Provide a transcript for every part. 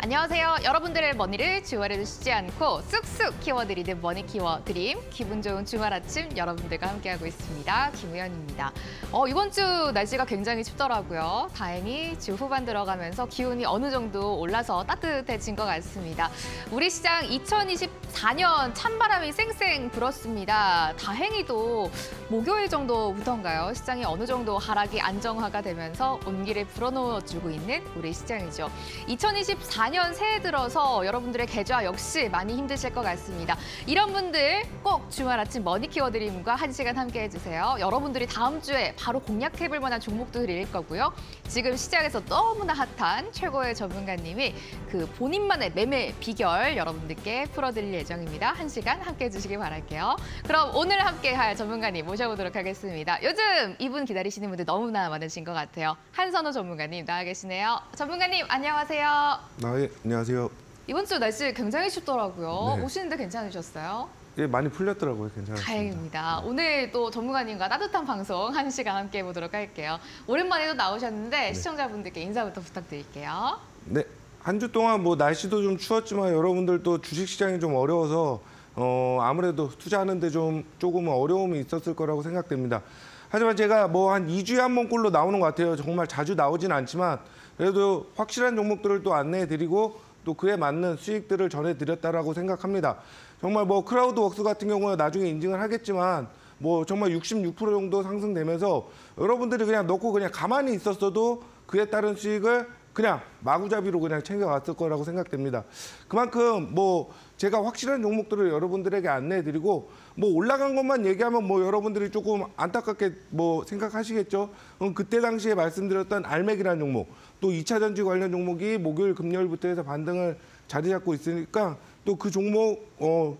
안녕하세요. 여러분들의 머니를 주말에도 쉬지 않고 쑥쑥 키워드리는 머니 키워 드림. 기분 좋은 주말 아침 여러분들과 함께하고 있습니다. 김우연입니다. 이번 주 날씨가 굉장히 춥더라고요. 다행히 주 후반 들어가면서 기온이 어느 정도 올라서 따뜻해진 것 같습니다. 우리 시장 2024년 찬바람이 쌩쌩 불었습니다. 다행히도 목요일 정도부터인가요? 시장이 어느 정도 하락이 안정화가 되면서 온기를 불어넣어주고 있는 우리 시장이죠. 2024년 새해 들어서 여러분들의 계좌 역시 많이 힘드실 것 같습니다. 이런 분들 꼭 주말 아침 머니 키워드림과 1시간 함께 해주세요. 여러분들이 다음 주에 바로 공략해볼 만한 종목도 드릴 거고요. 지금 시장에서 너무나 핫한 최고의 전문가님이 그 본인만의 매매 비결 여러분들께 풀어드릴 예정입니다. 1시간 함께 해주시길 바랄게요. 그럼 오늘 함께할 전문가님 모셔보도록 하겠습니다. 요즘 이분 기다리시는 분들 너무나 많으신 것 같아요. 한선호 전문가님 나와 계시네요. 전문가님 안녕하세요. 네, 안녕하세요. 이번 주 날씨 굉장히 춥더라고요. 네. 오시는데 괜찮으셨어요? 예, 많이 풀렸더라고요. 괜찮았습니다. 다행입니다. 오늘 또 전문가님과 따뜻한 방송 1시간 함께 해보도록 할게요. 오랜만에 또 나오셨는데 시청자분들께 인사부터 부탁드릴게요. 네, 한 주 동안 뭐 날씨도 좀 추웠지만 여러분들도 주식시장이 좀 어려워서 아무래도 투자하는데 조금 어려움이 있었을 거라고 생각됩니다. 하지만 제가 뭐 한 2주에 한 번꼴로 나오는 것 같아요. 정말 자주 나오진 않지만 그래도 확실한 종목들을 또 안내해드리고 또 그에 맞는 수익들을 전해드렸다라고 생각합니다. 정말 뭐 크라우드웍스 같은 경우는 나중에 인증을 하겠지만 뭐 정말 66% 정도 상승되면서 여러분들이 그냥 넣고 그냥 가만히 있었어도 그에 따른 수익을 그냥 마구잡이로 그냥 챙겨갔을 거라고 생각됩니다. 그만큼 뭐 제가 확실한 종목들을 여러분들에게 안내해드리고 뭐 올라간 것만 얘기하면 뭐 여러분들이 조금 안타깝게 뭐 생각하시겠죠. 그때 당시에 말씀드렸던 알맥이라는 종목, 또 2차 전지 관련 종목이 목요일, 금요일부터 해서 반등을 자리 잡고 있으니까 또 그 종목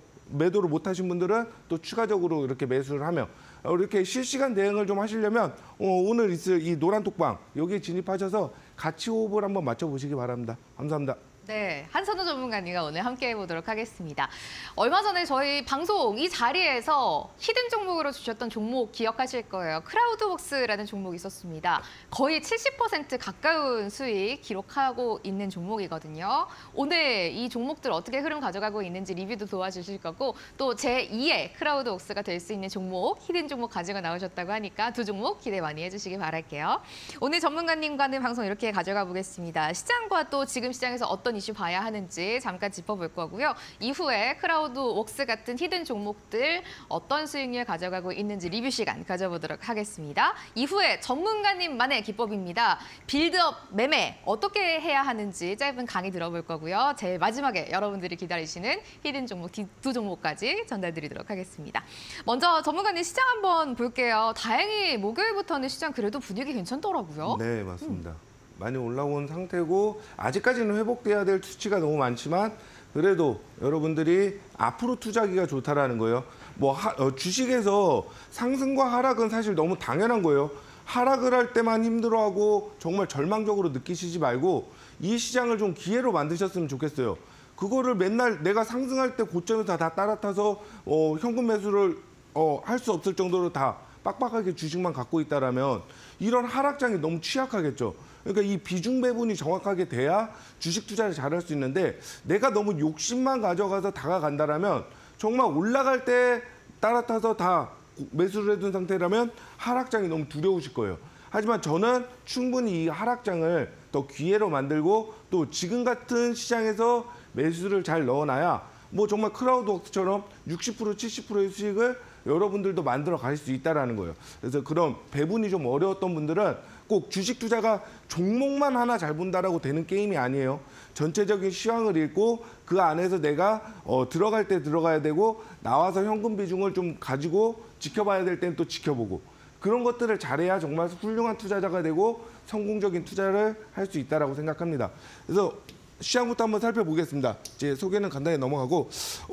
매도를 못하신 분들은 또 추가적으로 이렇게 매수를 하며 이렇게 실시간 대응을 좀 하시려면 오늘 있을 이 노란 톡방 여기에 진입하셔서 같이 호흡을 한번 맞춰보시기 바랍니다. 감사합니다. 네, 한선우 전문가님과 오늘 함께 해보도록 하겠습니다. 얼마 전에 저희 방송 이 자리에서 히든 종목으로 주셨던 종목 기억하실 거예요. 크라우드웍스라는 종목이 있었습니다. 거의 70% 가까운 수익 기록하고 있는 종목이거든요. 오늘 이 종목들 어떻게 흐름 가져가고 있는지 리뷰도 도와주실 거고 또 제2의 크라우드웍스가 될 수 있는 종목, 히든 종목 가지고 나오셨다고 하니까 두 종목 기대 많이 해주시기 바랄게요. 오늘 전문가님과는 방송 이렇게 가져가 보겠습니다. 시장과 또 지금 시장에서 어떤 이슈 봐야 하는지 잠깐 짚어볼 거고요. 이후에 크라우드웍스 같은 히든 종목들 어떤 수익률 가져가고 있는지 리뷰 시간 가져보도록 하겠습니다. 이후에 전문가님만의 기법입니다. 빌드업 매매 어떻게 해야 하는지 짧은 강의 들어볼 거고요. 제일 마지막에 여러분들이 기다리시는 히든 종목 두 종목까지 전달드리도록 하겠습니다. 먼저 전문가님 시장 한번 볼게요. 다행히 목요일부터는 시장 그래도 분위기 괜찮더라고요. 네, 맞습니다. 많이 올라온 상태고 아직까지는 회복돼야 될 수치가 너무 많지만 그래도 여러분들이 앞으로 투자하기가 좋다라는 거예요. 뭐 주식에서 상승과 하락은 사실 너무 당연한 거예요. 하락을 할 때만 힘들어하고 정말 절망적으로 느끼시지 말고 이 시장을 좀 기회로 만드셨으면 좋겠어요. 그거를 맨날 내가 상승할 때 고점에서 다 따라타서 현금 매수를 할 수 없을 정도로 다 빡빡하게 주식만 갖고 있다라면 이런 하락장이 너무 취약하겠죠. 그러니까 이 비중 배분이 정확하게 돼야 주식 투자를 잘할 수 있는데 내가 너무 욕심만 가져가서 다가간다라면 정말 올라갈 때 따라타서 다 매수를 해둔 상태라면 하락장이 너무 두려우실 거예요. 하지만 저는 충분히 이 하락장을 더 기회로 만들고 또 지금 같은 시장에서 매수를 잘 넣어놔야 뭐 정말 크라우드웍스처럼 60% 70%의 수익을 여러분들도 만들어 갈 수 있다는 거예요. 그래서 그런 배분이 좀 어려웠던 분들은 꼭 주식 투자가 종목만 하나 잘 본다라고 되는 게임이 아니에요. 전체적인 시황을 읽고 그 안에서 내가 들어갈 때 들어가야 되고 나와서 현금 비중을 좀 가지고 지켜봐야 될 때는 또 지켜보고 그런 것들을 잘해야 정말 훌륭한 투자자가 되고 성공적인 투자를 할 수 있다라고 생각합니다. 그래서 시장부터 한번 살펴보겠습니다. 제 소개는 간단히 넘어가고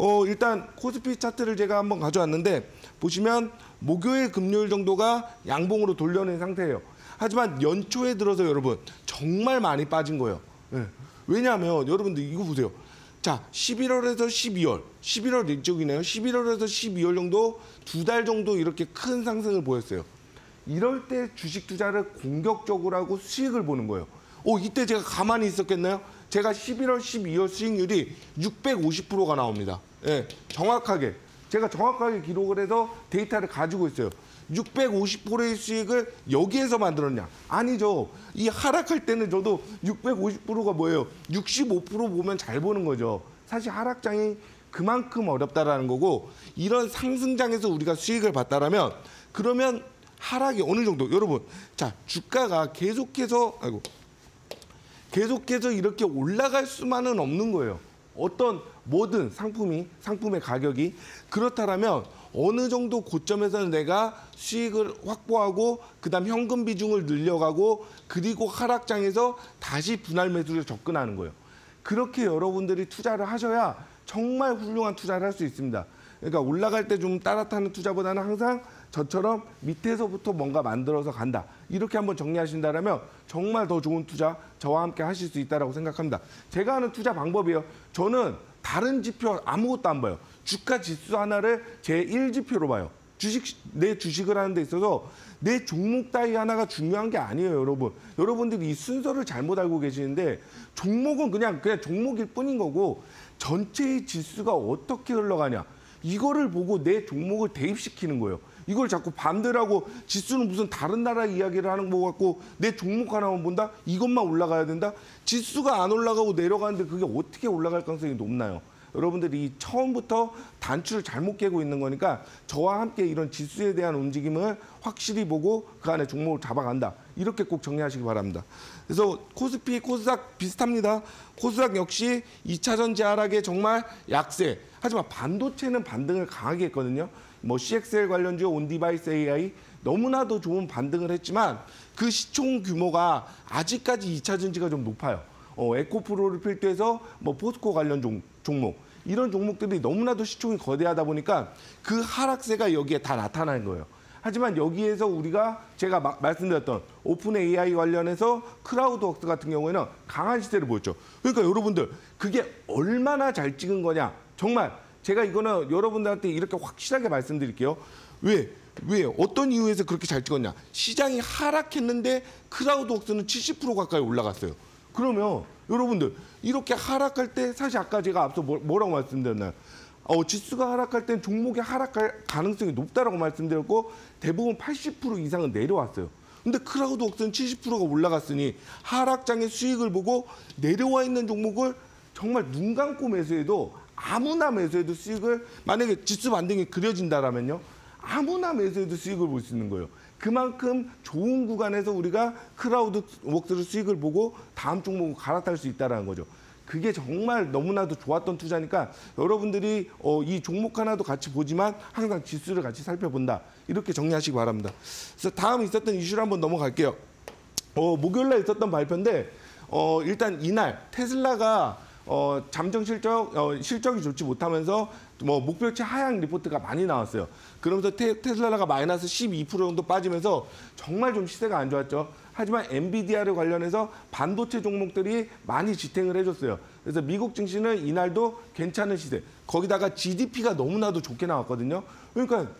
일단 코스피 차트를 제가 한번 가져왔는데 보시면 목요일, 금요일 정도가 양봉으로 돌려낸 상태예요. 하지만 연초에 들어서 여러분 정말 많이 빠진 거예요. 네. 왜냐하면 여러분들 이거 보세요. 자, 11월에서 12월, 11월 이쪽이네요. 11월에서 12월 정도 2달 정도 이렇게 큰 상승을 보였어요. 이럴 때 주식 투자를 공격적으로 하고 수익을 보는 거예요. 이때 제가 가만히 있었겠나요? 제가 11월, 12월 수익률이 650%가 나옵니다. 예, 정확하게. 제가 정확하게 기록을 해서 데이터를 가지고 있어요. 650%의 수익을 여기에서 만들었냐? 아니죠. 이 하락할 때는 저도 650%가 뭐예요? 65% 보면 잘 보는 거죠. 사실 하락장이 그만큼 어렵다라는 거고, 이런 상승장에서 우리가 수익을 봤다라면 그러면 하락이 어느 정도? 여러분, 자, 주가가 계속해서 이렇게 올라갈 수만은 없는 거예요. 어떤 모든 상품의 가격이 그렇다면 어느 정도 고점에서는 내가 수익을 확보하고 그다음 현금 비중을 늘려가고 그리고 하락장에서 다시 분할 매수를 접근하는 거예요. 그렇게 여러분들이 투자를 하셔야 정말 훌륭한 투자를 할 수 있습니다. 그러니까 올라갈 때 좀 따라타는 투자보다는 항상 저처럼 밑에서부터 뭔가 만들어서 간다. 이렇게 한번 정리하신다면 정말 더 좋은 투자 저와 함께 하실 수 있다고 생각합니다. 제가 하는 투자 방법이에요. 저는 다른 지표 아무것도 안 봐요. 주가 지수 하나를 제 1지표로 봐요. 내 주식을 하는 데 있어서 내 종목 따위 하나가 중요한 게 아니에요, 여러분. 여러분들이 이 순서를 잘못 알고 계시는데 종목은 그냥 종목일 뿐인 거고 전체의 지수가 어떻게 흘러가냐. 이거를 보고 내 종목을 대입시키는 거예요. 이걸 자꾸 반대로 하고 지수는 무슨 다른 나라 이야기를 하는 거 같고 내 종목 하나만 본다? 이것만 올라가야 된다? 지수가 안 올라가고 내려가는데 그게 어떻게 올라갈 가능성이 높나요? 여러분들이 처음부터 단추를 잘못 깨고 있는 거니까 저와 함께 이런 지수에 대한 움직임을 확실히 보고 그 안에 종목을 잡아간다. 이렇게 꼭 정리하시기 바랍니다. 그래서 코스피, 코스닥 비슷합니다. 코스닥 역시 2차 전지 하락에 정말 약세. 하지만 반도체는 반등을 강하게 했거든요. 뭐 CXL 관련주, 온디바이스 AI 너무나도 좋은 반등을 했지만 그 시총 규모가 아직까지 2차 전지가 좀 높아요. 에코프로를 필두해서 뭐 포스코 관련 종목 이런 종목들이 너무나도 시총이 거대하다 보니까 그 하락세가 여기에 다 나타나는 거예요. 하지만 여기에서 우리가 제가 말씀드렸던 오픈 AI 관련해서 크라우드웍스 같은 경우에는 강한 시세를 보였죠. 그러니까 여러분들 그게 얼마나 잘 찍은 거냐. 정말 제가 이거는 여러분들한테 이렇게 확실하게 말씀드릴게요. 왜 어떤 이유에서 그렇게 잘 찍었냐. 시장이 하락했는데 크라우드웍스는 70% 가까이 올라갔어요. 그러면 여러분들 이렇게 하락할 때 사실 아까 제가 앞서 뭐라고 말씀드렸나요? 지수가 하락할 땐 종목이 하락할 가능성이 높다라고 말씀드렸고 대부분 80% 이상은 내려왔어요. 근데 크라우드웍스는 70%가 올라갔으니 하락장의 수익을 보고 내려와 있는 종목을 정말 눈 감고 매수해도 아무나 매수해도 수익을 만약에 지수 반등이 그려진다라면요. 아무나 매수해도 수익을 볼 수 있는 거예요. 그만큼 좋은 구간에서 우리가 크라우드웍스를 수익을 보고 다음 종목을 갈아탈 수 있다는 거죠. 그게 정말 너무나도 좋았던 투자니까 여러분들이 이 종목 하나도 같이 보지만 항상 지수를 같이 살펴본다. 이렇게 정리하시기 바랍니다. 그래서 다음 있었던 이슈를 한번 넘어갈게요. 목요일 날 있었던 발표인데 일단 이날 테슬라가 잠정 실적이 좋지 못하면서 뭐 목표치 하향 리포트가 많이 나왔어요. 그러면서 테슬라가 마이너스 12% 정도 빠지면서 정말 좀 시세가 안 좋았죠. 하지만 엔비디아를 관련해서 반도체 종목들이 많이 지탱을 해줬어요. 그래서 미국 증시는 이날도 괜찮은 시세. 거기다가 GDP가 너무나도 좋게 나왔거든요. 그러니까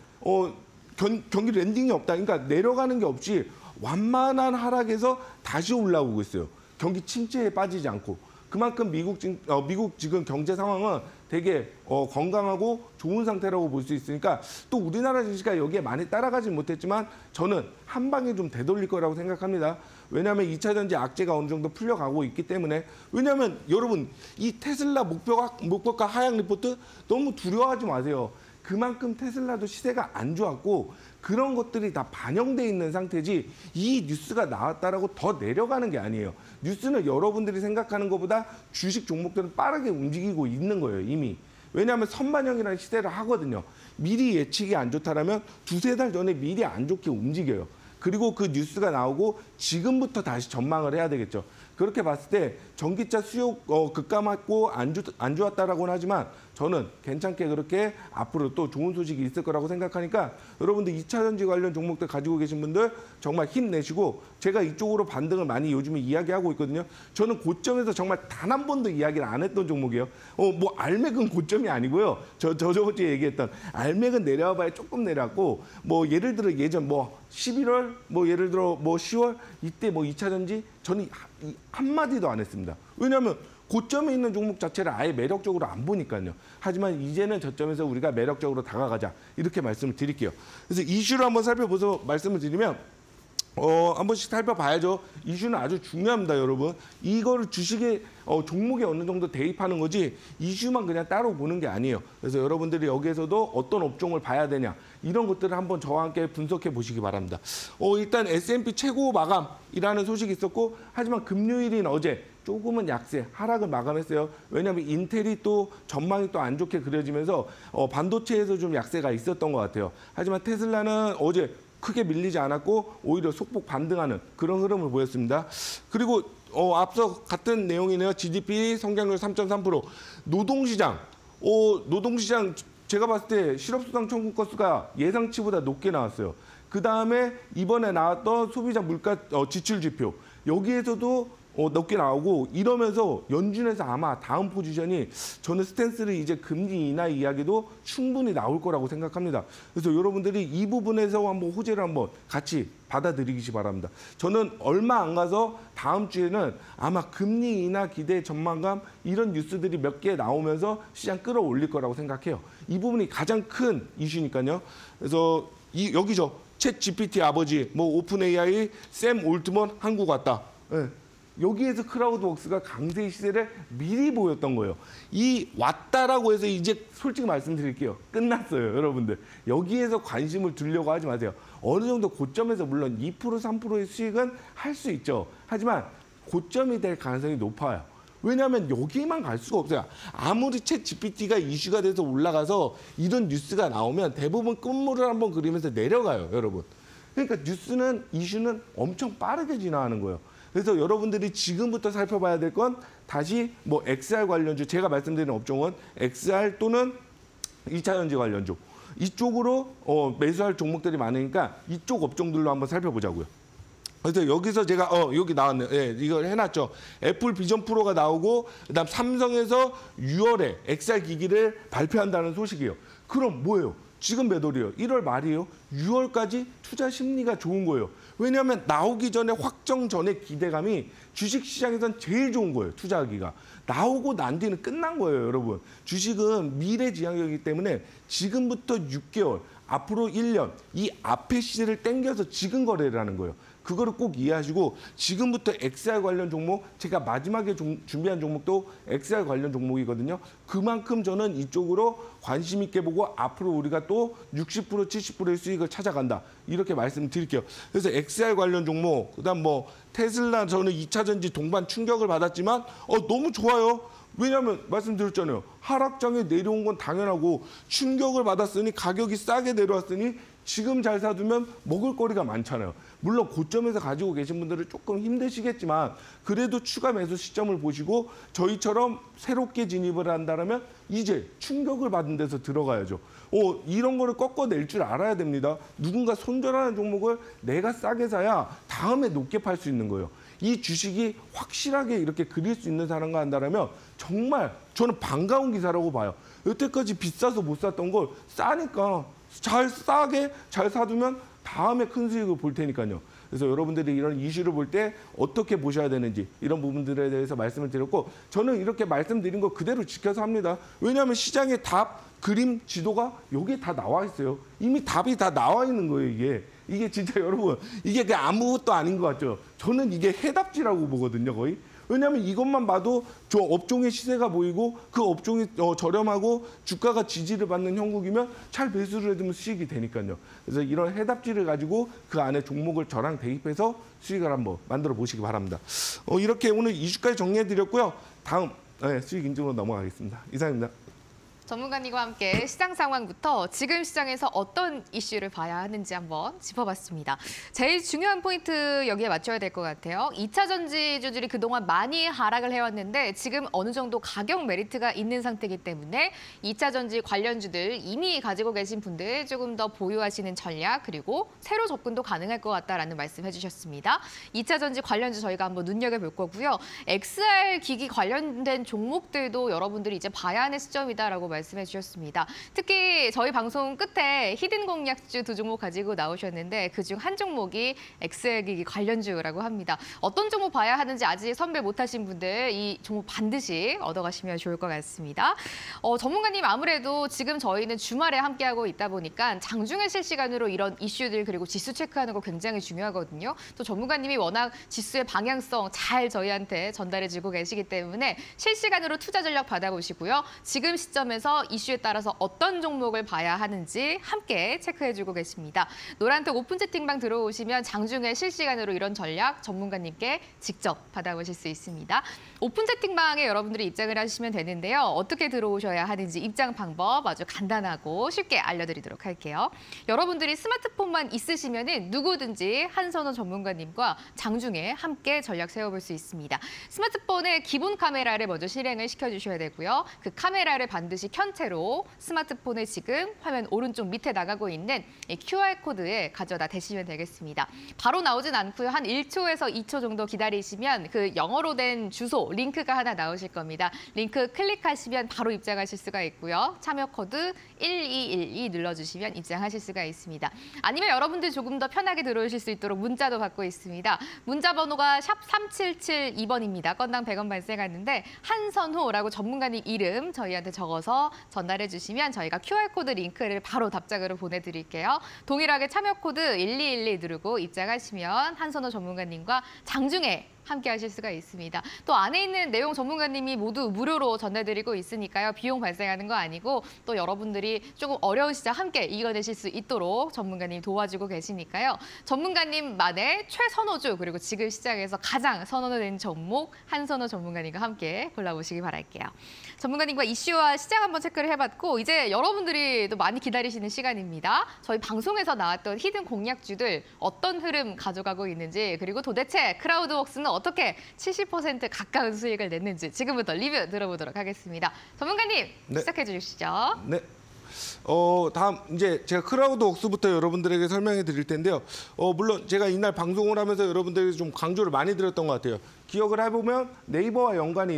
경기 랜딩이 없다. 그러니까 내려가는 게 없이 완만한 하락에서 다시 올라오고 있어요. 경기 침체에 빠지지 않고. 그만큼 미국 지금 경제 상황은 되게 건강하고 좋은 상태라고 볼 수 있으니까 또 우리나라 증시가 여기에 많이 따라가지 못했지만 저는 한 방에 좀 되돌릴 거라고 생각합니다. 왜냐하면 2차 전지 악재가 어느 정도 풀려가고 있기 때문에. 왜냐하면 여러분 이 테슬라 목표가 하향 리포트 너무 두려워하지 마세요. 그만큼 테슬라도 시세가 안 좋았고 그런 것들이 다 반영돼 있는 상태지 이 뉴스가 나왔다라고 더 내려가는 게 아니에요. 뉴스는 여러분들이 생각하는 것보다 주식 종목들은 빠르게 움직이고 있는 거예요, 이미. 왜냐하면 선반영이라는 시대를 하거든요. 미리 예측이 안 좋다라면 두세 달 전에 미리 안 좋게 움직여요. 그리고 그 뉴스가 나오고 지금부터 다시 전망을 해야 되겠죠. 그렇게 봤을 때 전기차 수요 급감했고 안 좋았다라고는 하지만 저는 괜찮게 그렇게 앞으로 또 좋은 소식이 있을 거라고 생각하니까 여러분들 2차 전지 관련 종목들 가지고 계신 분들 정말 힘내시고 제가 이쪽으로 반등을 많이 요즘에 이야기하고 있거든요. 저는 고점에서 정말 단 한 번도 이야기를 안 했던 종목이에요. 뭐 알맥은 고점이 아니고요. 저번 주에 얘기했던 알맥은 내려와 봐야 조금 내려왔고 뭐 예를 들어 예전 뭐 11월 뭐 예를 들어 뭐 10월 이때 뭐 2차 전지 저는 한마디도 안 했습니다. 왜냐하면 고점에 있는 종목 자체를 아예 매력적으로 안 보니까요. 하지만 이제는 저점에서 우리가 매력적으로 다가가자 이렇게 말씀을 드릴게요. 그래서 이슈를 한번 살펴보서 말씀을 드리면 한 번씩 살펴봐야죠. 이슈는 아주 중요합니다, 여러분. 이거를 주식의 종목에 어느 정도 대입하는 거지 이슈만 그냥 따로 보는 게 아니에요. 그래서 여러분들이 여기에서도 어떤 업종을 봐야 되냐 이런 것들을 한번 저와 함께 분석해 보시기 바랍니다. 일단 S&P 최고 마감이라는 소식이 있었고 하지만 금요일인 어제 조금은 약세, 하락을 마감했어요. 왜냐하면 인텔이 또 전망이 또 안 좋게 그려지면서 반도체에서 좀 약세가 있었던 것 같아요. 하지만 테슬라는 어제 크게 밀리지 않았고 오히려 소폭 반등하는 그런 흐름을 보였습니다. 그리고 앞서 같은 내용이네요. GDP 성장률 3.3%. 노동시장. 노동시장 제가 봤을 때 실업수당 청구 건수가 예상치보다 높게 나왔어요. 그다음에 이번에 나왔던 소비자 물가 지출 지표. 여기에서도 높게 나오고 이러면서 연준에서 아마 다음 포지션이 저는 스탠스를 이제 금리 인하 이야기도 충분히 나올 거라고 생각합니다. 그래서 여러분들이 이 부분에서 한번 호재를 한번 같이 받아들이기 바랍니다. 저는 얼마 안 가서 다음 주에는 아마 금리 인하 기대 전망감 이런 뉴스들이 몇 개 나오면서 시장 끌어올릴 거라고 생각해요. 이 부분이 가장 큰 이슈니까요. 그래서 여기죠. 챗 GPT 아버지, 오픈 AI, 샘 올트먼 한국 왔다. 네. 여기에서 크라우드웍스가 강세의 시세를 미리 보였던 거예요. 이 왔다라고 해서 이제 솔직히 말씀드릴게요. 끝났어요, 여러분들. 여기에서 관심을 두려고 하지 마세요. 어느 정도 고점에서 물론 2%, 3%의 수익은 할 수 있죠. 하지만 고점이 될 가능성이 높아요. 왜냐하면 여기만 갈 수가 없어요. 아무리 챗 GPT가 이슈가 돼서 올라가서 이런 뉴스가 나오면 대부분 끝물을 한번 그리면서 내려가요, 여러분. 그러니까 뉴스는, 이슈는 엄청 빠르게 진화하는 거예요. 그래서 여러분들이 지금부터 살펴봐야 될 건 다시 XR 관련주, 제가 말씀드린 업종은 XR 또는 2차 전지 관련주. 이쪽으로 매수할 종목들이 많으니까 이쪽 업종들로 한번 살펴보자고요. 그래서 여기서 제가 여기 나왔네요. 예, 이걸 해놨죠. 애플 비전 프로가 나오고 그다음 삼성에서 6월에 XR 기기를 발표한다는 소식이에요. 그럼 뭐예요? 지금 몇 월이에요? 1월 말이에요. 6월까지 투자 심리가 좋은 거예요. 왜냐하면 나오기 전에 확정 전에 기대감이 주식시장에선 제일 좋은 거예요. 투자하기가. 나오고 난 뒤는 끝난 거예요, 여러분. 주식은 미래지향이기 때문에 지금부터 6개월, 앞으로 1년 이 앞에 시세를 땡겨서 지금 거래를 하는 거예요. 그거를 꼭 이해하시고 지금부터 XR 관련 종목, 제가 마지막에 준비한 종목도 XR 관련 종목이거든요. 그만큼 저는 이쪽으로 관심 있게 보고 앞으로 우리가 또 60%, 70%의 수익을 찾아간다. 이렇게 말씀드릴게요. 그래서 XR 관련 종목, 그다음 테슬라 저는 2차 전지 동반 충격을 받았지만 너무 좋아요. 왜냐하면 말씀드렸잖아요. 하락장에 내려온 건 당연하고 충격을 받았으니 가격이 싸게 내려왔으니 지금 잘 사두면 먹을 거리가 많잖아요. 물론 고점에서 가지고 계신 분들은 조금 힘드시겠지만 그래도 추가 매수 시점을 보시고 저희처럼 새롭게 진입을 한다면 이제 충격을 받은 데서 들어가야죠. 이런 거를 꺾어낼 줄 알아야 됩니다. 누군가 손절하는 종목을 내가 싸게 사야 다음에 높게 팔 수 있는 거예요. 이 주식이 확실하게 이렇게 그릴 수 있는 사람과 한다면 정말 저는 반가운 기사라고 봐요. 여태까지 비싸서 못 샀던 걸 싸니까 싸게 잘 사두면 다음에 큰 수익을 볼 테니까요. 그래서 여러분들이 이런 이슈를 볼 때 어떻게 보셔야 되는지 이런 부분들에 대해서 말씀을 드렸고 저는 이렇게 말씀드린 거 그대로 지켜서 합니다. 왜냐하면 시장의 답, 그림, 지도가 여기에 다 나와 있어요. 이미 답이 다 나와 있는 거예요, 이게 진짜 여러분, 이게 그냥 아무것도 아닌 것 같죠? 저는 이게 해답지라고 보거든요, 거의. 왜냐하면 이것만 봐도 저 업종의 시세가 보이고 그 업종이 저렴하고 주가가 지지를 받는 형국이면 잘 매수를 해두면 수익이 되니까요. 그래서 이런 해답지를 가지고 그 안에 종목을 저랑 대입해서 수익을 한번 만들어 보시기 바랍니다. 이렇게 오늘 이슈까지 정리해드렸고요. 다음 수익 인증으로 넘어가겠습니다. 이상입니다. 전문가님과 함께 시장 상황부터 지금 시장에서 어떤 이슈를 봐야 하는지 한번 짚어봤습니다. 제일 중요한 포인트 여기에 맞춰야 될 것 같아요. 2차 전지주들이 그동안 많이 하락을 해왔는데 지금 어느 정도 가격 메리트가 있는 상태이기 때문에 2차 전지 관련주들 이미 가지고 계신 분들 조금 더 보유하시는 전략 그리고 새로 접근도 가능할 것 같다라는 말씀 해주셨습니다. 2차 전지 관련주 저희가 한번 눈여겨볼 거고요. XR 기기 관련된 종목들도 여러분들이 이제 봐야 하는 시점이다라고 말씀해 주셨습니다. 특히 저희 방송 끝에 히든 공략주 두 종목 가지고 나오셨는데 그중 한 종목이 엑스기기 관련주라고 합니다. 어떤 종목 봐야 하는지 아직 선별 못하신 분들 이 종목 반드시 얻어가시면 좋을 것 같습니다. 전문가님 아무래도 지금 저희는 주말에 함께하고 있다 보니까 장중에 실시간으로 이런 이슈들 그리고 지수 체크하는 거 굉장히 중요하거든요. 또 전문가님이 워낙 지수의 방향성 잘 저희한테 전달해주고 계시기 때문에 실시간으로 투자 전략 받아보시고요. 지금 시점에서 이슈에 따라서 어떤 종목을 봐야 하는지 함께 체크해주고 계십니다. 노란톡 오픈 채팅방 들어오시면 장중에 실시간으로 이런 전략 전문가님께 직접 받아보실 수 있습니다. 오픈 채팅방에 여러분들이 입장을 하시면 되는데요. 어떻게 들어오셔야 하는지 입장 방법 아주 간단하고 쉽게 알려드리도록 할게요. 여러분들이 스마트폰만 있으시면 누구든지 한선호 전문가님과 장중에 함께 전략 세워볼 수 있습니다. 스마트폰의 기본 카메라를 먼저 실행을 시켜주셔야 되고요. 그 카메라를 반드시 켠 채로 스마트폰에 지금 화면 오른쪽 밑에 나가고 있는 이 QR코드에 가져다 대시면 되겠습니다. 바로 나오진 않고요. 한 1초에서 2초 정도 기다리시면 그 영어로 된 주소, 링크가 하나 나오실 겁니다. 링크 클릭하시면 바로 입장하실 수가 있고요. 참여 코드 1212 눌러주시면 입장하실 수가 있습니다. 아니면 여러분들 조금 더 편하게 들어오실 수 있도록 문자도 받고 있습니다. 문자 번호가 샵 3772번입니다. 건당 100원 발생하는데 한선호라고 전문가님 이름 저희한테 적어서 전달해 주시면 저희가 QR코드 링크를 바로 답장으로 보내드릴게요. 동일하게 참여 코드 1212 누르고 입장하시면 한선호 전문가님과 장중에 함께 하실 수가 있습니다. 또 안에 있는 내용 전문가님이 모두 무료로 전달드리고 있으니까요. 비용 발생하는 거 아니고 또 여러분들이 조금 어려운 시장 함께 이겨내실 수 있도록 전문가님 도와주고 계시니까요. 전문가님만의 최선호주 그리고 지금 시장에서 가장 선호된 종목 한선호 전문가님과 함께 골라보시기 바랄게요. 전문가님과 이슈와 시장 한번 체크를 해봤고 이제 여러분들이 또 많이 기다리시는 시간입니다. 저희 방송에서 나왔던 히든 공략주들 어떤 흐름 가져가고 있는지 그리고 도대체 크라우드웍스는 어떻게 70% 가까운 수익을 냈는지 지금부터 리뷰 들어보도록 하겠습니다. 전문가님 네. 시작해 주시죠. 네. 다음 이제 제가 크라우드웍스부터 여러분들에게 설명해 드릴 텐데요. 물론 제가 이날 방송을 하면서 여러분들에게 좀 강조를 많이 드렸던 것 같아요. 기억을 해보면 네이버와 연관이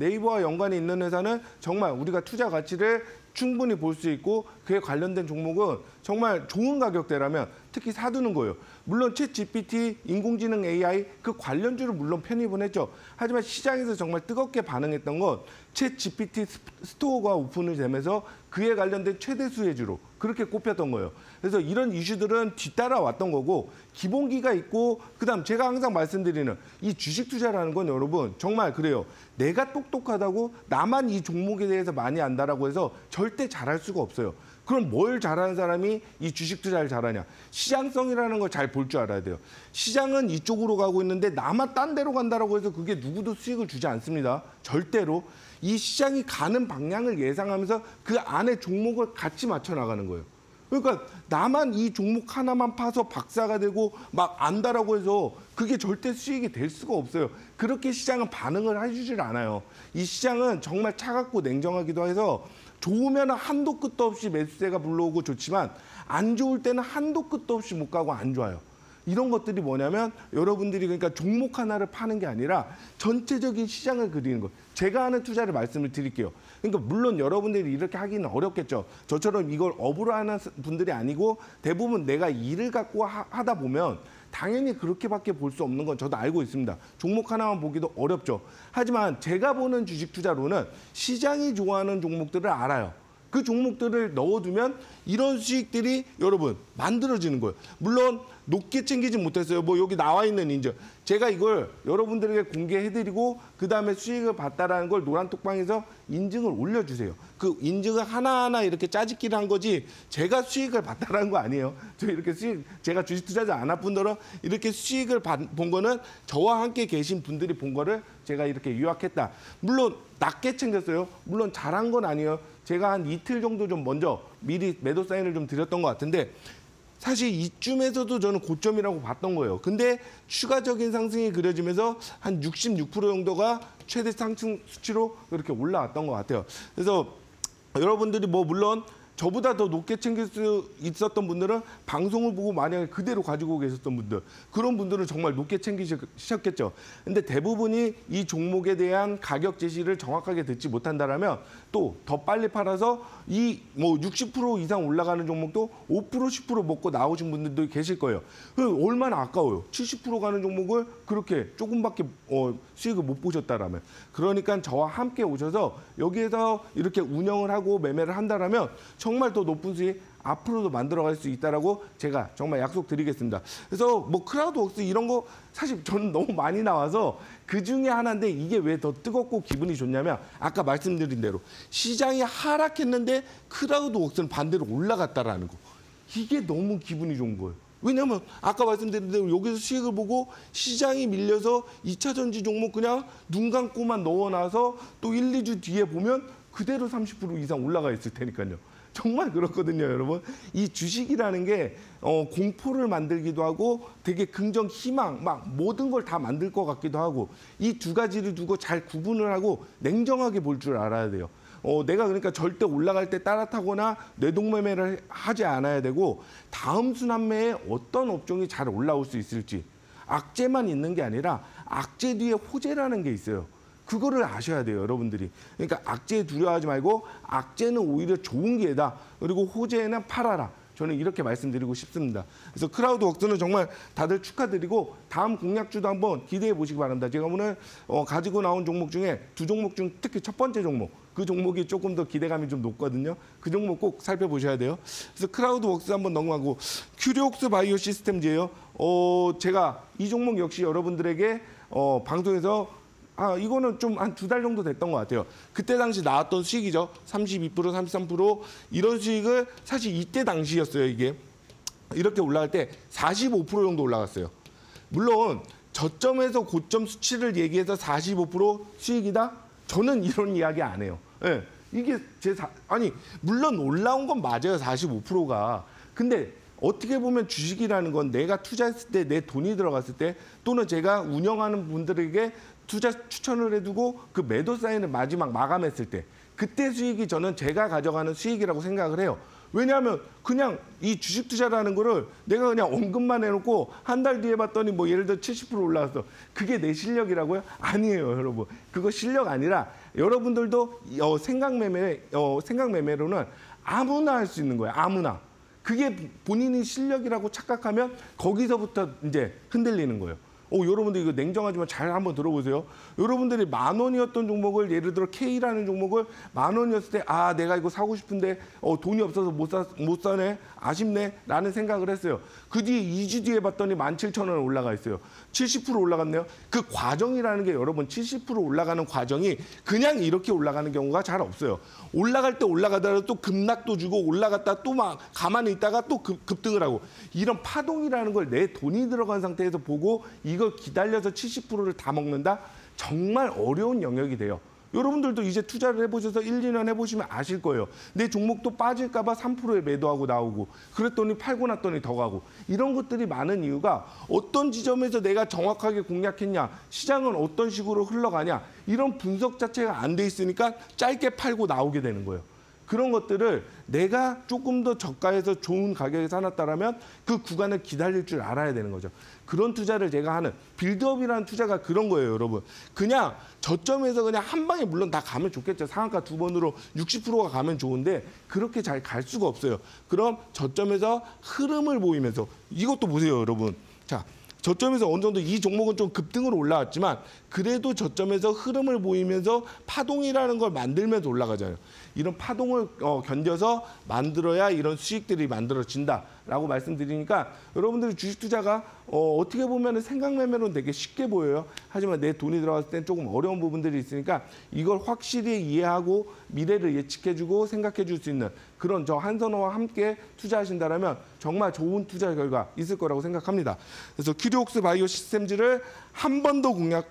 있는 회사는 정말 우리가 투자 가치를 충분히 볼 수 있고 그에 관련된 종목은 정말 좋은 가격대라면 특히 사두는 거예요. 물론 챗 GPT, 인공지능 AI 그 관련주를 물론 편입은 했죠. 하지만 시장에서 정말 뜨겁게 반응했던 건 챗 GPT 스토어가 오픈이 되면서 그에 관련된 최대 수혜주로 그렇게 꼽혔던 거예요. 그래서 이런 이슈들은 뒤따라왔던 거고 기본기가 있고 그다음 제가 항상 말씀드리는 이 주식 투자라는 건 여러분 정말 그래요. 내가 똑똑하다고 나만 이 종목에 대해서 많이 안다라고 해서 절대 잘할 수가 없어요. 그럼 뭘 잘하는 사람이 이 주식 투자를 잘하냐. 시장성이라는 걸 잘 볼 줄 알아야 돼요. 시장은 이쪽으로 가고 있는데 나만 딴 데로 간다라고 해서 그게 누구도 수익을 주지 않습니다. 절대로. 이 시장이 가는 방향을 예상하면서 그 안에 종목을 같이 맞춰 나가는 거예요. 그러니까 나만 이 종목 하나만 파서 박사가 되고 막 안다라고 해서 그게 절대 수익이 될 수가 없어요. 그렇게 시장은 반응을 해주질 않아요. 이 시장은 정말 차갑고 냉정하기도 해서 좋으면 한도 끝도 없이 매수세가 불러오고 좋지만 안 좋을 때는 한도 끝도 없이 못 가고 안 좋아요. 이런 것들이 뭐냐면 여러분들이 그러니까 종목 하나를 파는 게 아니라 전체적인 시장을 그리는 거. 제가 하는 투자를 말씀을 드릴게요. 그러니까 물론 여러분들이 이렇게 하기는 어렵겠죠. 저처럼 이걸 업으로 하는 분들이 아니고 대부분 내가 일을 갖고 하다 보면 당연히 그렇게밖에 볼 수 없는 건 저도 알고 있습니다. 종목 하나만 보기도 어렵죠. 하지만 제가 보는 주식 투자로는 시장이 좋아하는 종목들을 알아요. 그 종목들을 넣어두면 이런 수익들이 여러분 만들어지는 거예요. 물론 높게 챙기지 못했어요. 뭐 여기 나와 있는 인증. 제가 이걸 여러분들에게 공개해드리고 그다음에 수익을 봤다라는 걸 노란톡방에서 인증을 올려주세요. 그 인증을 하나하나 이렇게 짜집기를 한 거지 제가 수익을 봤다라는 거 아니에요. 저 이렇게 제가 주식 투자자 안 할 뿐더러 이렇게 수익을 본 거는 저와 함께 계신 분들이 본 거를 제가 이렇게 요약했다. 물론 낮게 챙겼어요. 물론 잘한 건 아니에요. 제가 한 이틀 정도 좀 먼저 미리 매도 사인을 좀 드렸던 것 같은데 사실 이쯤에서도 저는 고점이라고 봤던 거예요. 근데 추가적인 상승이 그려지면서 한 66% 정도가 최대 상승 수치로 이렇게 올라왔던 것 같아요. 그래서 여러분들이 뭐 물론 저보다 더 높게 챙길 수 있었던 분들은 방송을 보고 만약에 그대로 가지고 계셨던 분들, 그런 분들은 정말 높게 챙기셨겠죠. 근데 대부분이 이 종목에 대한 가격 제시를 정확하게 듣지 못한다라면 또 더 빨리 팔아서 이 뭐 60% 이상 올라가는 종목도 5% 10% 먹고 나오신 분들도 계실 거예요. 얼마나 아까워요. 70% 가는 종목을 그렇게 조금밖에 수익을 못 보셨다라면. 그러니까 저와 함께 오셔서 여기에서 이렇게 운영을 하고 매매를 한다라면 정말 더 높은 수익 앞으로도 만들어갈 수 있다라고 제가 정말 약속드리겠습니다. 그래서 뭐 크라우드웍스 이런 거 사실 저는 너무 많이 나와서 그 중에 하나인데 이게 왜 더 뜨겁고 기분이 좋냐면 아까 말씀드린 대로 시장이 하락했는데 크라우드웍스는 반대로 올라갔다라는 거. 이게 너무 기분이 좋은 거예요. 왜냐하면 아까 말씀드린 대로 여기서 수익을 보고 시장이 밀려서 2차 전지 종목 그냥 눈 감고만 넣어놔서 또 1, 2주 뒤에 보면 그대로 30% 이상 올라가 있을 테니까요. 정말 그렇거든요, 여러분. 이 주식이라는 게 공포를 만들기도 하고 되게 긍정, 희망, 막 모든 걸 다 만들 것 같기도 하고 이 두 가지를 두고 잘 구분을 하고 냉정하게 볼 줄 알아야 돼요. 내가 그러니까 절대 올라갈 때 따라 타거나 뇌동매매를 하지 않아야 되고 다음 순환매에 어떤 업종이 잘 올라올 수 있을지 악재만 있는 게 아니라 악재 뒤에 호재라는 게 있어요. 그거를 아셔야 돼요, 여러분들이. 그러니까 악재에 두려워하지 말고 악재는 오히려 좋은 기회다. 그리고 호재는 팔아라. 저는 이렇게 말씀드리고 싶습니다. 그래서 크라우드웍스는 정말 다들 축하드리고 다음 공략주도 한번 기대해 보시기 바랍니다. 제가 오늘 가지고 나온 종목 중에 두 종목 중 특히 첫 번째 종목, 그 종목이 조금 더 기대감이 좀 높거든요. 그 종목 꼭 살펴보셔야 돼요. 그래서 크라우드웍스 한번 넘어가고 큐리옥스 바이오 시스템즈예요. 제가 이 종목 역시 여러분들에게 방송에서 이거는 좀 한 2달 정도 됐던 것 같아요. 그때 당시 나왔던 수익이죠. 32%, 33% 이런 수익을 사실 이때 당시였어요. 이게 이렇게 올라갈 때 45% 정도 올라갔어요. 물론 저점에서 고점 수치를 얘기해서 45% 수익이다? 저는 이런 이야기 안 해요. 네, 이게 물론 올라온 건 맞아요. 45%가. 근데 어떻게 보면 주식이라는 건 내가 투자했을 때 내 돈이 들어갔을 때 또는 제가 운영하는 분들에게 투자 추천을 해두고 그 매도 사인을 마지막 마감했을 때 그때 수익이 저는 제가 가져가는 수익이라고 생각을 해요. 왜냐하면 그냥 이 주식 투자라는 거를 내가 그냥 언급만 해놓고 한 달 뒤에 봤더니 뭐 예를 들어 70% 올라왔어. 그게 내 실력이라고요? 아니에요, 여러분. 그거 실력 아니라 여러분들도 생각 매매로는 아무나 할 수 있는 거예요. 아무나. 그게 본인이 실력이라고 착각하면 거기서부터 이제 흔들리는 거예요. 여러분들 이거 냉정하지만 잘 한번 들어보세요. 여러분들이 10,000원이었던 종목을 예를 들어 K라는 종목을 10,000원이었을 때 내가 이거 사고 싶은데 돈이 없어서 못 사네. 아쉽네. 라는 생각을 했어요. 그 뒤에 2주 뒤에 봤더니 17,000원 올라가 있어요. 70% 올라갔네요. 그 과정이라는 게 여러분 70% 올라가는 과정이 그냥 이렇게 올라가는 경우가 잘 없어요. 올라갈 때 올라가다가 또 급락도 주고 올라갔다 또 막 가만히 있다가 또 급등을 하고 이런 파동이라는 걸 내 돈이 들어간 상태에서 보고 이걸 기다려서 70%를 다 먹는다? 정말 어려운 영역이 돼요. 여러분들도 이제 투자를 해보셔서 1, 2년 해보시면 아실 거예요. 내 종목도 빠질까 봐 3%에 매도하고 나오고 그랬더니 팔고 났더니 더 가고 이런 것들이 많은 이유가 어떤 지점에서 내가 정확하게 공략했냐 시장은 어떤 식으로 흘러가냐 이런 분석 자체가 안 돼 있으니까 짧게 팔고 나오게 되는 거예요. 그런 것들을 내가 조금 더 저가에서 좋은 가격에 사놨다라면 그 구간을 기다릴 줄 알아야 되는 거죠. 그런 투자를 제가 하는 빌드업이라는 투자가 그런 거예요, 여러분. 그냥 저점에서 그냥 한 방에 물론 다 가면 좋겠죠. 상한가 2번으로 60%가 가면 좋은데 그렇게 잘 갈 수가 없어요. 그럼 저점에서 흐름을 보이면서 이것도 보세요, 여러분. 자, 저점에서 어느 정도 이 종목은 좀 급등으로 올라왔지만 그래도 저점에서 흐름을 보이면서 파동이라는 걸 만들면서 올라가잖아요. 이런 파동을 견뎌서 만들어야 이런 수익들이 만들어진다라고 말씀드리니까 여러분들이 주식 투자가 어떻게 보면 생각 매매로는 되게 쉽게 보여요. 하지만 내 돈이 들어갔을 땐 조금 어려운 부분들이 있으니까 이걸 확실히 이해하고 미래를 예측해주고 생각해줄 수 있는 그런 저 한선호와 함께 투자하신다면 정말 좋은 투자 결과 있을 거라고 생각합니다. 그래서 큐리옥스 바이오 시스템즈를 한 번 더 공략을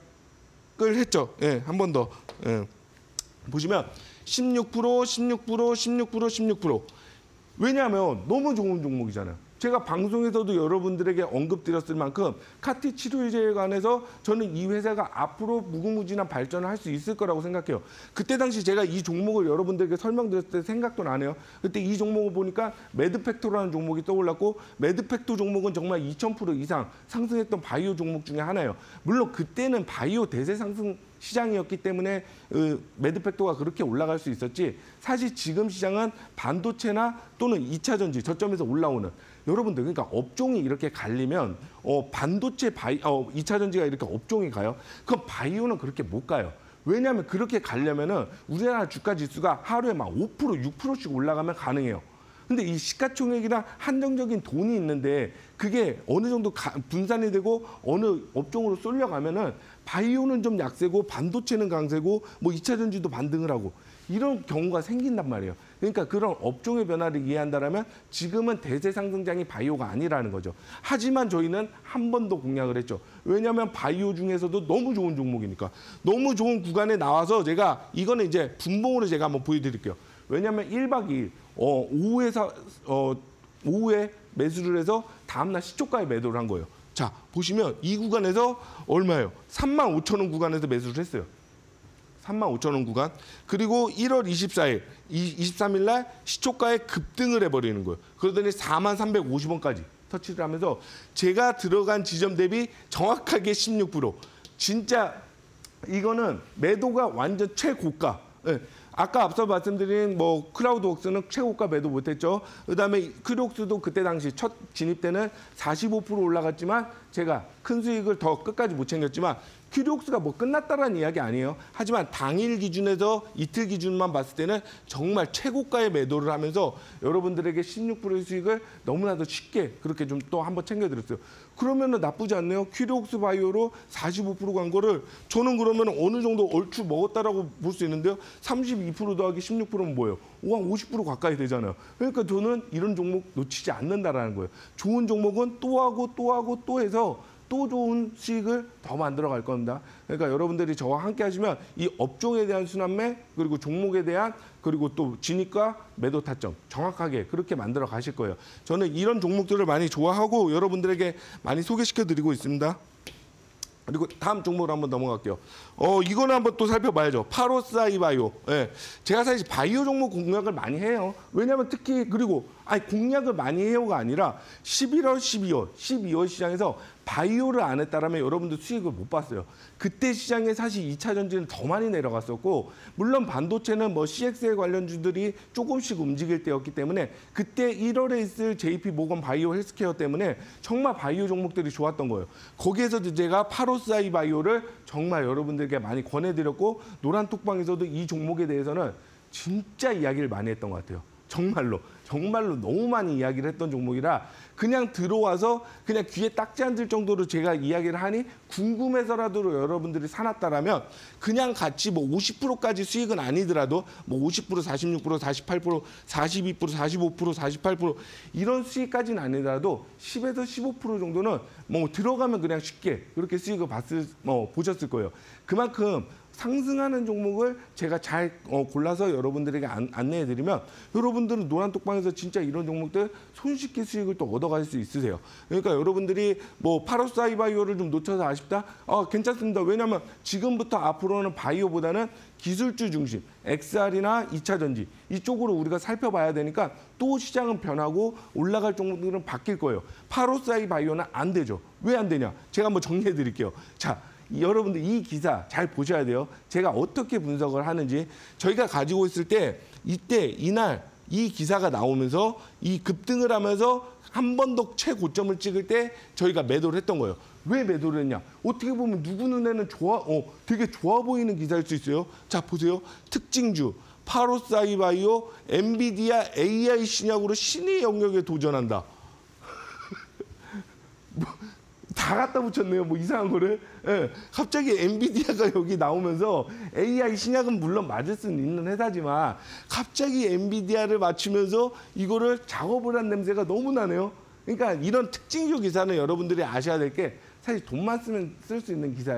했죠. 예, 한 번 더. 예. 보시면 16%. 왜냐하면 너무 좋은 종목이잖아요. 제가 방송에서도 여러분들에게 언급드렸을 만큼 카티 치료제에 관해서 저는 이 회사가 앞으로 무궁무진한 발전을 할 수 있을 거라고 생각해요. 그때 당시 제가 이 종목을 여러분들에게 설명드렸을 때 생각도 나네요. 그때 이 종목을 보니까 매드팩토라는 종목이 떠올랐고 매드팩토 종목은 정말 2000% 이상 상승했던 바이오 종목 중에 하나예요. 물론 그때는 바이오 대세 상승 시장이었기 때문에 매드팩토가 그렇게 올라갈 수 있었지, 사실 지금 시장은 반도체나 또는 2차 전지 저점에서 올라오는, 여러분들 그러니까 업종이 이렇게 갈리면 반도체 2차 전지가 이렇게 업종이 가요. 그럼 바이오는 그렇게 못 가요. 왜냐하면 그렇게 가려면은 우리나라 주가 지수가 하루에 막 5%, 6%씩 올라가면 가능해요. 근데 이 시가총액이랑 한정적인 돈이 있는데 그게 어느 정도 분산이 되고 어느 업종으로 쏠려가면은 바이오는 좀 약세고 반도체는 강세고 뭐 2차 전지도 반등을 하고 이런 경우가 생긴단 말이에요. 그러니까 그런 업종의 변화를 이해한다면 지금은 대세 상승장이 바이오가 아니라는 거죠. 하지만 저희는 한 번 더 공략을 했죠. 왜냐하면 바이오 중에서도 너무 좋은 종목이니까. 너무 좋은 구간에 나와서 제가 이거는 이제 분봉으로 제가 한번 보여드릴게요. 왜냐하면 1박 2일 오후에 매수를 해서 다음날 시초가에 매도를 한 거예요. 자, 보시면 이 구간에서 얼마예요? 35,000원 구간에서 매수를 했어요. 35,000원 구간. 그리고 1월 24일, 23일 날 시초가에 급등을 해버리는 거예요. 그러더니 43,350원까지 터치를 하면서 제가 들어간 지점 대비 정확하게 16%. 진짜 이거는 매도가 완전 최고가. 네. 아까 앞서 말씀드린 뭐 크라우드웍스는 최고가 매도 못했죠. 그다음에 크록스도 그때 당시 첫 진입 때는 45% 올라갔지만 제가 큰 수익을 더 끝까지 못 챙겼지만 큐리옥스가 뭐 끝났다라는 이야기 아니에요. 하지만 당일 기준에서 이틀 기준만 봤을 때는 정말 최고가의 매도를 하면서 여러분들에게 16%의 수익을 너무나도 쉽게 그렇게 좀 또 한번 챙겨드렸어요. 그러면은 나쁘지 않네요. 큐리옥스 바이오로 45%간 거를 저는 그러면 어느 정도 얼추 먹었다라고 볼 수 있는데요. 32% 더하기 16%는 뭐예요? 한 50% 가까이 되잖아요. 그러니까 저는 이런 종목 놓치지 않는다라는 거예요. 좋은 종목은 또 하고 또 하고 또 해서 또 좋은 수익을 더 만들어 갈 겁니다. 그러니까 여러분들이 저와 함께 하시면 이 업종에 대한 순환매 그리고 종목에 대한 그리고 또 진입과 매도 타점 정확하게 그렇게 만들어 가실 거예요. 저는 이런 종목들을 많이 좋아하고 여러분들에게 많이 소개시켜 드리고 있습니다. 그리고 다음 종목으로 한번 넘어갈게요. 이거는 한번 또 살펴봐야죠. 파로사이 바이오. 예. 제가 사실 바이오 종목 공략을 많이 해요. 왜냐하면 특히 그리고 공략을 많이 해요가 아니라 11월, 12월 시장에서 바이오를 안 했다라면 여러분들 수익을 못 봤어요. 그때 시장에 사실 2차 전지는 더 많이 내려갔었고 물론 반도체는 뭐 CX에 관련주들이 조금씩 움직일 때였기 때문에 그때 1월에 있을 JP 모건 바이오 헬스케어 때문에 정말 바이오 종목들이 좋았던 거예요. 거기에서도 제가 파로사이 바이오를 정말 여러분들에게 많이 권해드렸고 노란톡방에서도 이 종목에 대해서는 진짜 이야기를 많이 했던 것 같아요. 정말로 너무 많이 이야기를 했던 종목이라 그냥 들어와서 그냥 귀에 딱지 앉을 정도로 제가 이야기를 하니 궁금해서라도 여러분들이 사놨다라면 그냥 같이 뭐 50%까지 수익은 아니더라도 뭐 50%, 46%, 48%, 42%, 45%, 48% 이런 수익까지는 아니더라도 10에서 15% 정도는 뭐 들어가면 그냥 쉽게 그렇게 수익을 보셨을 거예요. 그만큼 상승하는 종목을 제가 잘 골라서 여러분들에게 안내해드리면 여러분들은 노란톡방에서 진짜 이런 종목들 손쉽게 수익을 또 얻어갈 수 있으세요. 그러니까 여러분들이 뭐 파로사이 바이오를 좀 놓쳐서 아쉽다? 괜찮습니다. 왜냐하면 지금부터 앞으로는 바이오보다는 기술주 중심, XR이나 2차 전지 이쪽으로 우리가 살펴봐야 되니까 또 시장은 변하고 올라갈 종목들은 바뀔 거예요. 파로사이 바이오는 안 되죠. 왜 안 되냐? 제가 한번 정리해 드릴게요. 자. 여러분들 이 기사 잘 보셔야 돼요. 제가 어떻게 분석을 하는지 저희가 가지고 있을 때 이날 이 기사가 나오면서 이 급등을 하면서 한 번 더 최고점을 찍을 때 저희가 매도를 했던 거예요. 왜 매도를 했냐? 어떻게 보면 누구 눈에는 되게 좋아 보이는 기사일 수 있어요. 자 보세요. 특징주 파로사이 바이오 엔비디아 AI 신약으로 신의 영역에 도전한다. 다 갖다 붙였네요. 뭐 이상한 거를. 예, 갑자기 엔비디아가 여기 나오면서 AI 신약은 물론 맞을 수는 있는 회사지만 갑자기 엔비디아를 맞추면서 이거를 작업을 한 냄새가 너무 나네요. 그러니까 이런 특징적 기사는 여러분들이 아셔야 될 게 사실 돈만 쓰면 쓸 수 있는 기사예요.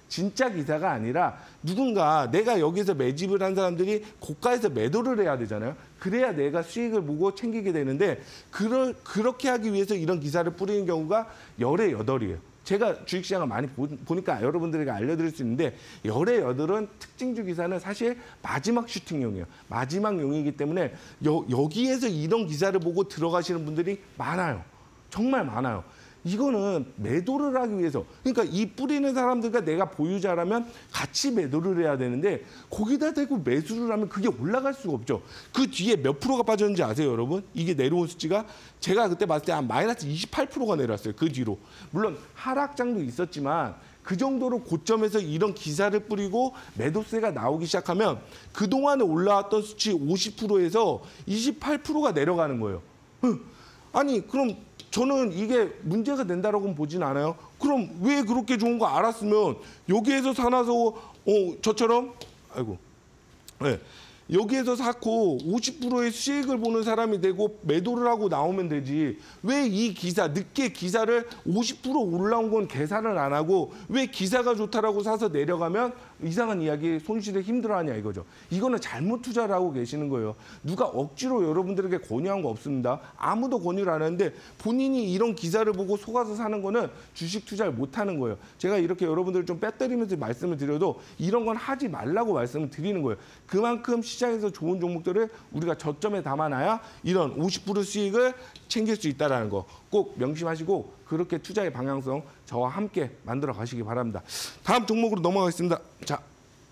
진짜 기사가 아니라 누군가 내가 여기서 매집을 한 사람들이 고가에서 매도를 해야 되잖아요. 그래야 내가 수익을 보고 챙기게 되는데 그렇게 하기 위해서 이런 기사를 뿌리는 경우가 열의 여덟이에요. 제가 주식시장을 많이 보니까 여러분들에게 알려드릴 수 있는데 열의 여덟은 특징주 기사는 사실 마지막 슈팅용이에요. 마지막 용이기 때문에 여기에서 이런 기사를 보고 들어가시는 분들이 많아요. 정말 많아요. 이거는 매도를 하기 위해서 그러니까 이 뿌리는 사람들과 내가 보유자라면 같이 매도를 해야 되는데 거기다 대고 매수를 하면 그게 올라갈 수가 없죠. 그 뒤에 몇 프로가 빠졌는지 아세요, 여러분? 이게 내려온 수치가 제가 그때 봤을 때 한 마이너스 28%가 내려왔어요. 그 뒤로. 물론 하락장도 있었지만 그 정도로 고점에서 이런 기사를 뿌리고 매도세가 나오기 시작하면 그동안에 올라왔던 수치 50%에서 28%가 내려가는 거예요. 아니 그럼 저는 이게 문제가 된다라고는 보진 않아요. 그럼 왜 그렇게 좋은 거 알았으면 여기에서 사놔서 저처럼 아이고 네. 여기에서 사고 50%의 수익을 보는 사람이 되고 매도를 하고 나오면 되지. 왜 이 기사, 늦게 기사를 50% 올라온 건 계산을 안 하고 왜 기사가 좋다라고 사서 내려가면 이상한 이야기 손실에 힘들어하냐 이거죠. 이거는 잘못 투자를 하고 계시는 거예요. 누가 억지로 여러분들에게 권유한 거 없습니다. 아무도 권유를 안 하는데 본인이 이런 기사를 보고 속아서 사는 거는 주식 투자를 못 하는 거예요. 제가 이렇게 여러분들을 좀 빼뜨리면서 말씀을 드려도 이런 건 하지 말라고 말씀을 드리는 거예요. 그만큼 시장에서 좋은 종목들을 우리가 저점에 담아놔야 이런 50% 수익을 챙길 수 있다는 거 꼭 명심하시고 그렇게 투자의 방향성 저와 함께 만들어 가시기 바랍니다. 다음 종목으로 넘어가겠습니다. 자,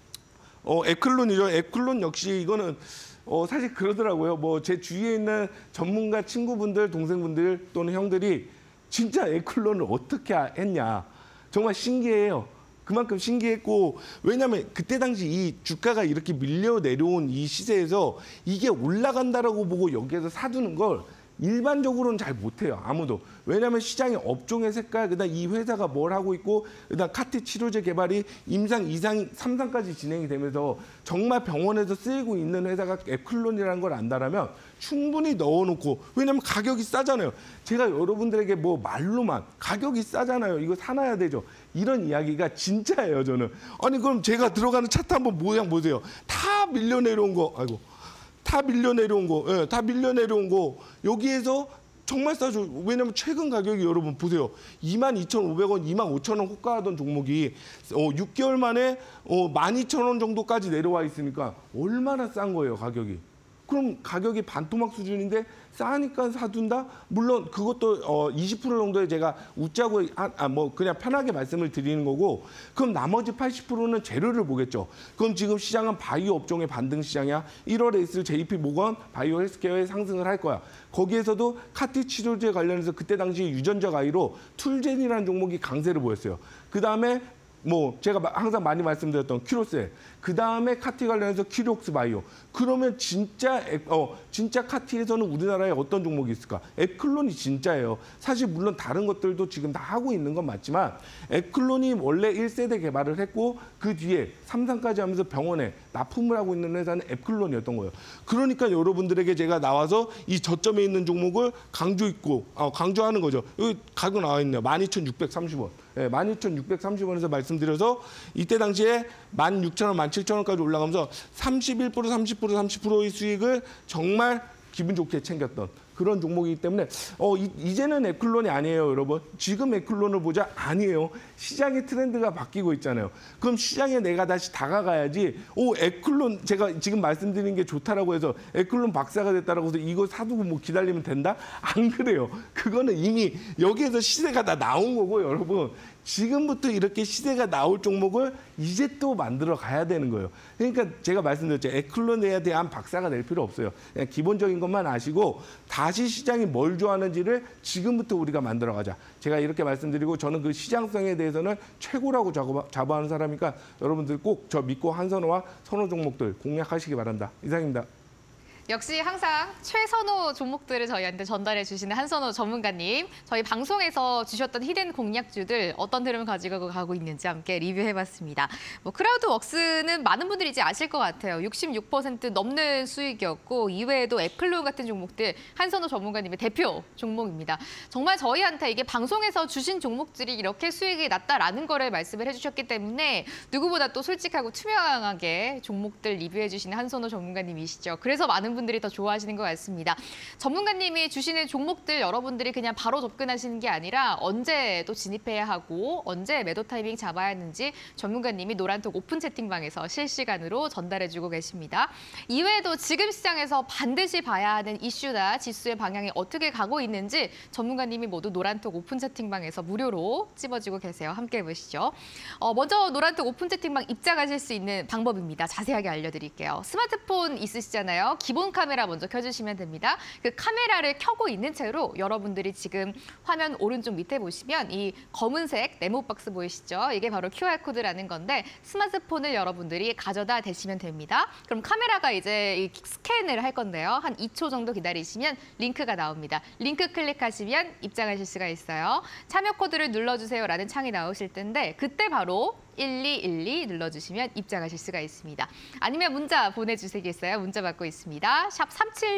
에클론이죠. 에클론 역시 이거는 사실 그러더라고요. 뭐 제 주위에 있는 전문가 친구분들, 동생분들 또는 형들이 진짜 에클론을 어떻게 했냐. 정말 신기해요. 그만큼 신기했고 왜냐하면 그때 당시 이 주가가 이렇게 밀려 내려온 이 시세에서 이게 올라간다라고 보고 여기에서 사두는 걸 일반적으로는 잘 못해요. 아무도. 왜냐하면 시장의 업종의 색깔, 그다음 이 회사가 뭘 하고 있고 그다음 카티 치료제 개발이 임상, 2상, 3상까지 진행이 되면서 정말 병원에서 쓰이고 있는 회사가 에클론이라는 걸 안다라면 충분히 넣어놓고 왜냐하면 가격이 싸잖아요. 제가 여러분들에게 뭐 말로만 가격이 싸잖아요. 이거 사놔야 되죠. 이런 이야기가 진짜예요. 저는. 아니 그럼 제가 들어가는 차트 한번 모양 보세요. 다 밀려 내려온 거. 아이고. 다 밀려 내려온 거. 예, 다 밀려 내려온 거. 여기에서 정말 싸죠. 왜냐면 최근 가격이 여러분 보세요. 22,500원, 25,000원 호가하던 종목이 6개월 만에 12,000원 정도까지 내려와 있으니까 얼마나 싼 거예요, 가격이. 그럼 가격이 반토막 수준인데 싸니까 사둔다? 물론 그것도 20% 정도에 제가 웃자고 뭐 그냥 편하게 말씀을 드리는 거고 그럼 나머지 80%는 재료를 보겠죠. 그럼 지금 시장은 바이오 업종의 반등 시장이야. 1월에 있을 JP 모건 바이오 헬스케어에 상승을 할 거야. 거기에서도 카티 치료제 관련해서 그때 당시 유전자 가위로 툴젠이라는 종목이 강세를 보였어요. 그다음에 뭐 제가 항상 많이 말씀드렸던 큐로셀, 그 다음에 카티 관련해서 큐록스 바이오. 그러면 진짜 카티에서는 우리나라에 어떤 종목이 있을까? 에클론이 진짜예요. 사실 물론 다른 것들도 지금 다 하고 있는 건 맞지만 에클론이 원래 1세대 개발을 했고 그 뒤에 3상까지 하면서 병원에 납품을 하고 있는 회사는 에클론이었던 거예요. 그러니까 여러분들에게 제가 나와서 이 저점에 있는 종목을 강조하는 거죠. 여기 가격 나와 있네요. 12,630원. 네, 12,630원에서 말씀드려서 이때 당시에 16,000원, 17,000원까지 올라가면서 31%, 30%의 수익을 정말 기분 좋게 챙겼던 그런 종목이기 때문에 이제는 에클론이 아니에요, 여러분. 지금 에클론을 보자? 아니에요. 시장의 트렌드가 바뀌고 있잖아요. 그럼 시장에 내가 다시 다가가야지 에클론 제가 지금 말씀드린 게 좋다라고 해서 에클론 박사가 됐다라고 해서 이거 사두고 뭐 기다리면 된다? 안 그래요. 그거는 이미 여기에서 시세가 다 나온 거고 여러분. 지금부터 이렇게 시세가 나올 종목을 이제 또 만들어 가야 되는 거예요. 그러니까 제가 말씀드렸죠. 에클론에 대한 박사가 될 필요 없어요. 그냥 기본적인 것만 아시고 다시 시장이 뭘 좋아하는지를 지금부터 우리가 만들어 가자. 제가 이렇게 말씀드리고 저는 그 시장성에 대해서는 최고라고 자부하는 사람이니까 여러분들 꼭 저 믿고 한 선호와 선호 종목들 공략하시기 바랍니다. 이상입니다. 역시 항상 최선호 종목들을 저희한테 전달해 주시는 한선호 전문가님. 저희 방송에서 주셨던 히든 공략주들 어떤 흐름을 가지고 가고 있는지 함께 리뷰해봤습니다. 뭐 크라우드웍스는 많은 분들이 이제 아실 것 같아요. 66% 넘는 수익이었고 이외에도 애플론 같은 종목들 한선호 전문가님의 대표 종목입니다. 정말 저희한테 이게 방송에서 주신 종목들이 이렇게 수익이 났다라는 거를 말씀을 해주셨기 때문에 누구보다 또 솔직하고 투명하게 종목들 리뷰해 주시는 한선호 전문가님이시죠. 그래서 많은 분들이 더 좋아하시는 것 같습니다. 전문가님이 주시는 종목들 여러분들이 그냥 바로 접근하시는 게 아니라 언제 또 진입해야 하고 언제 매도 타이밍 잡아야 하는지 전문가님이 노란톡 오픈 채팅방에서 실시간으로 전달해주고 계십니다. 이외에도 지금 시장에서 반드시 봐야 하는 이슈나 지수의 방향이 어떻게 가고 있는지 전문가님이 모두 노란톡 오픈 채팅방에서 무료로 찝어주고 계세요. 함께 보시죠. 먼저 노란톡 오픈 채팅방 입장하실 수 있는 방법입니다. 자세하게 알려드릴게요. 스마트폰 있으시잖아요. 기본 카메라 먼저 켜주시면 됩니다. 그 카메라를 켜고 있는 채로 여러분들이 지금 화면 오른쪽 밑에 보시면 이 검은색 네모 박스 보이시죠? 이게 바로 QR코드라는 건데 스마트폰을 여러분들이 가져다 대시면 됩니다. 그럼 카메라가 이제 스캔을 할 건데요. 한 2초 정도 기다리시면 링크가 나옵니다. 링크 클릭하시면 입장하실 수가 있어요. 참여 코드를 눌러주세요라는 창이 나오실 텐데 그때 바로 1212 눌러주시면 입장하실 수가 있습니다. 아니면 문자 보내주시겠어요? 문자 받고 있습니다. 샵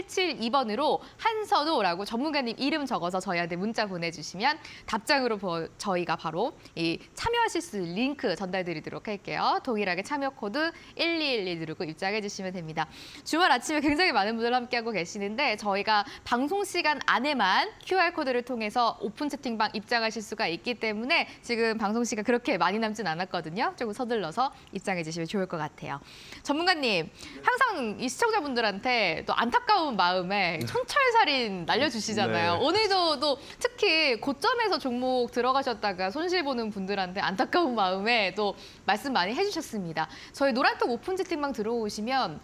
3772번으로 한선호라고 전문가님 이름 적어서 저희한테 문자 보내주시면 답장으로 저희가 바로 이 참여하실 수 있는 링크 전달드리도록 할게요. 동일하게 참여 코드 1212 누르고 입장해 주시면 됩니다. 주말 아침에 굉장히 많은 분들 함께하고 계시는데 저희가 방송 시간 안에만 QR코드를 통해서 오픈 채팅방 입장하실 수가 있기 때문에 지금 방송 시간 그렇게 많이 남진 않았거든요. 조금 서둘러서 입장해 주시면 좋을 것 같아요. 전문가님, 항상 이 시청자분들한테 또 안타까운 마음에 촌철살인 날려주시잖아요. 네. 오늘도 또 특히 고점에서 종목 들어가셨다가 손실보는 분들한테 안타까운 마음에 또 말씀 많이 해주셨습니다. 저희 노란톡 오픈 채팅방 들어오시면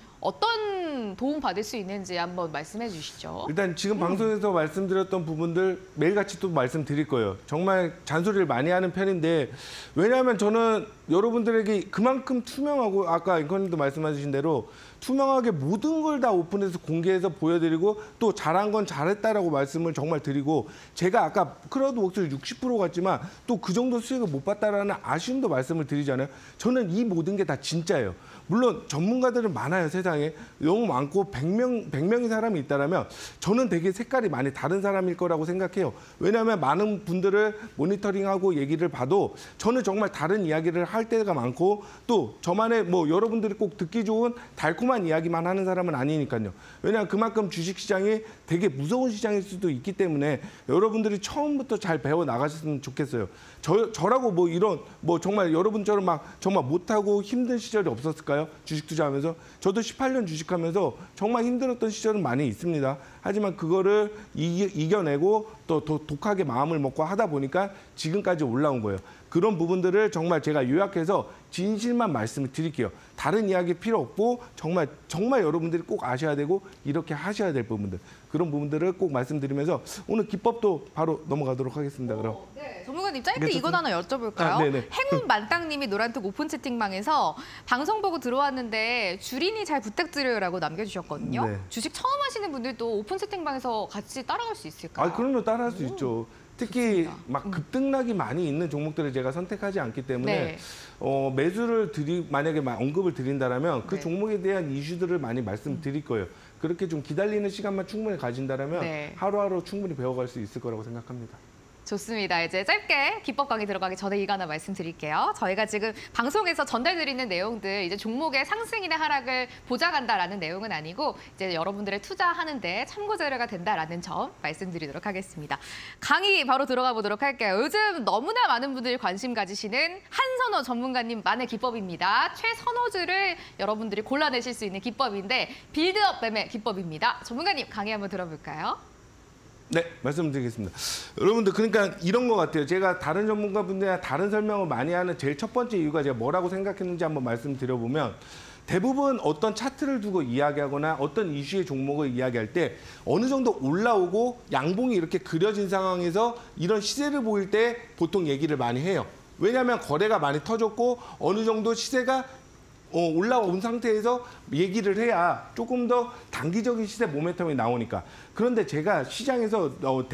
어떤 도움 받을 수 있는지 한번 말씀해 주시죠. 일단 지금 방송에서 말씀드렸던 부분들 매일같이 또 말씀드릴 거예요. 정말 잔소리를 많이 하는 편인데 왜냐하면 저는 여러분들에게 그만큼 투명하고 아까 앵커님도 말씀하신 대로 투명하게 모든 걸 다 오픈해서 공개해서 보여드리고 또 잘한 건 잘했다라고 말씀을 정말 드리고 제가 아까 크라우드웍스를 60% 갔지만 또 그 정도 수익을 못 봤다라는 아쉬움도 말씀을 드리잖아요. 저는 이 모든 게 다 진짜예요. 물론 전문가들은 많아요. 세상에 너무 많고 100명의 사람이 있다면 저는 되게 색깔이 많이 다른 사람일 거라고 생각해요. 왜냐하면 많은 분들을 모니터링하고 얘기를 봐도 저는 정말 다른 이야기를 할 때가 많고 또 저만의 뭐 여러분들이 꼭 듣기 좋은 달콤한 이야기만 하는 사람은 아니니까요. 왜냐하면 그만큼 주식시장이 되게 무서운 시장일 수도 있기 때문에 여러분들이 처음부터 잘 배워 나가셨으면 좋겠어요. 저라고 뭐 이런 뭐 정말 여러분처럼 막 정말 못하고 힘든 시절이 없었을까요? 주식 투자하면서 저도 18년 주식하면서 정말 힘들었던 시절은 많이 있습니다. 하지만 그거를 이겨내고 또 독하게 마음을 먹고 하다 보니까 지금까지 올라온 거예요. 그런 부분들을 정말 제가 요약해서 진실만 말씀을 드릴게요. 다른 이야기 필요 없고 정말 여러분들이 꼭 아셔야 되고 이렇게 하셔야 될 부분들 그런 부분들을 꼭 말씀드리면서 오늘 기법도 바로 넘어가도록 하겠습니다. 그럼. 네, 전문가님 짧게 이것 하나 여쭤볼까요? 네네. 행운 만땅님이 노란톡 오픈 채팅방에서 방송 보고 들어왔는데 주린이 잘 부탁드려요라고 남겨주셨거든요. 네. 주식 처음 하시는 분들도 오픈 채팅방에서 같이 따라갈 수 있을까요? 그럼요. 따라할 수 있죠. 특히 좋습니다. 막 급등락이 많이 있는 종목들을 제가 선택하지 않기 때문에 네. 매수를 만약에 언급을 드린다라면 그 네. 종목에 대한 이슈들을 많이 말씀드릴 거예요. 그렇게 좀 기다리는 시간만 충분히 가진다라면 네. 하루하루 충분히 배워갈 수 있을 거라고 생각합니다. 좋습니다. 이제 짧게 기법 강의 들어가기 전에 이거 하나 말씀드릴게요. 저희가 지금 방송에서 전달드리는 내용들 이제 종목의 상승이나 하락을 보장한다라는 내용은 아니고 이제 여러분들의 투자하는데 참고 자료가 된다라는 점 말씀드리도록 하겠습니다. 강의 바로 들어가 보도록 할게요. 요즘 너무나 많은 분들이 관심 가지시는 한선호 전문가님만의 기법입니다. 최선호주를 여러분들이 골라내실 수 있는 기법인데 빌드업 매매 기법입니다. 전문가님 강의 한번 들어볼까요? 네, 말씀드리겠습니다. 여러분들 그러니까 이런 것 같아요. 제가 다른 전문가분들이나 다른 설명을 많이 하는 제일 첫 번째 이유가 제가 뭐라고 생각했는지 한번 말씀드려보면 대부분 어떤 차트를 두고 이야기하거나 어떤 이슈의 종목을 이야기할 때 어느 정도 올라오고 양봉이 이렇게 그려진 상황에서 이런 시세를 보일 때 보통 얘기를 많이 해요. 왜냐하면 거래가 많이 터졌고 어느 정도 시세가 올라온 상태에서 얘기를 해야 조금 더 단기적인 시세 모멘텀이 나오니까. 그런데 제가 시장에서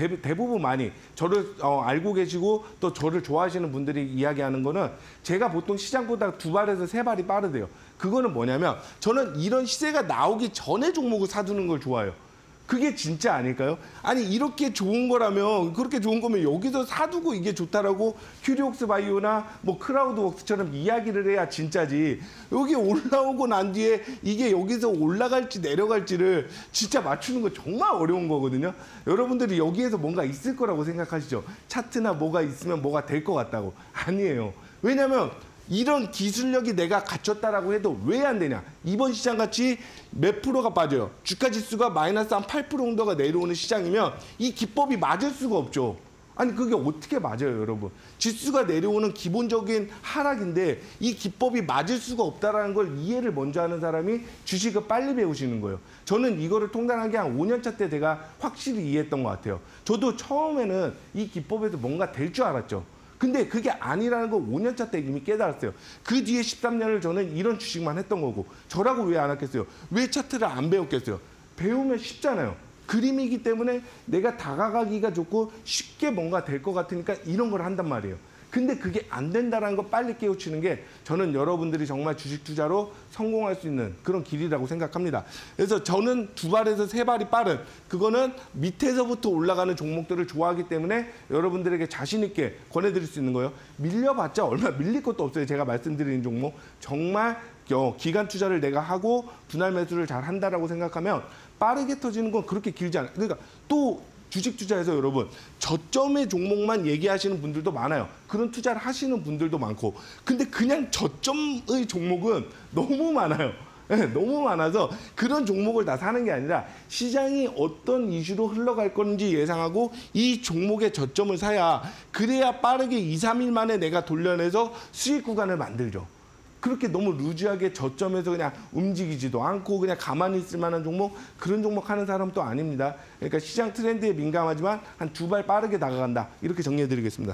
대부분 많이 저를 알고 계시고 또 저를 좋아하시는 분들이 이야기하는 거는 제가 보통 시장보다 2발에서 3발이 빠르대요. 그거는 뭐냐면 저는 이런 시세가 나오기 전에 종목을 사두는 걸 좋아해요. 그게 진짜 아닐까요? 아니 이렇게 좋은 거라면 그렇게 좋은 거면 여기서 사두고 이게 좋다라고 큐리옥스 바이오나 뭐 크라우드웍스처럼 이야기를 해야 진짜지. 여기 올라오고 난 뒤에 이게 여기서 올라갈지 내려갈지를 진짜 맞추는 거 정말 어려운 거거든요. 여러분들이 여기에서 뭔가 있을 거라고 생각하시죠? 차트나 뭐가 있으면 뭐가 될 것 같다고. 아니에요. 왜냐면 이런 기술력이 내가 갖췄다라고 해도 왜 안 되냐? 이번 시장 같이 몇 프로가 빠져요. 주가 지수가 마이너스 한 8% 정도가 내려오는 시장이면 이 기법이 맞을 수가 없죠. 아니 그게 어떻게 맞아요, 여러분? 지수가 내려오는 기본적인 하락인데 이 기법이 맞을 수가 없다라는 걸 이해를 먼저 하는 사람이 주식을 빨리 배우시는 거예요. 저는 이거를 통달하게 한 5년차 때 제가 확실히 이해했던 것 같아요. 저도 처음에는 이 기법에서 뭔가 될 줄 알았죠. 근데 그게 아니라는 걸 5년차 때 이미 깨달았어요. 그 뒤에 13년을 저는 이런 주식만 했던 거고 저라고 왜 안 했겠어요? 왜 차트를 안 배웠겠어요? 배우면 쉽잖아요. 그림이기 때문에 내가 다가가기가 좋고 쉽게 뭔가 될 것 같으니까 이런 걸 한단 말이에요. 근데 그게 안 된다는 거 빨리 깨우치는 게 저는 여러분들이 정말 주식 투자로 성공할 수 있는 그런 길이라고 생각합니다. 그래서 저는 2발에서 3발이 빠른 그거는 밑에서부터 올라가는 종목들을 좋아하기 때문에 여러분들에게 자신 있게 권해드릴 수 있는 거예요. 밀려봤자 얼마 밀릴 것도 없어요. 제가 말씀드리는 종목 정말 기간 투자를 내가 하고 분할 매수를 잘 한다라고 생각하면 빠르게 터지는 건 그렇게 길지 않아요. 그러니까 또 주식 투자에서 여러분 저점의 종목만 얘기하시는 분들도 많아요. 그런 투자를 하시는 분들도 많고. 근데 그냥 저점의 종목은 너무 많아요. 네, 너무 많아서 그런 종목을 다 사는 게 아니라 시장이 어떤 이슈로 흘러갈 건지 예상하고 이 종목의 저점을 사야 그래야 빠르게 2, 3일 만에 내가 돌려내서 수익 구간을 만들죠. 그렇게 너무 루즈하게 저점에서 그냥 움직이지도 않고 그냥 가만히 있을 만한 종목 그런 종목 하는 사람은 또 아닙니다. 그러니까 시장 트렌드에 민감하지만 한 2발 빠르게 나가간다. 이렇게 정리해드리겠습니다.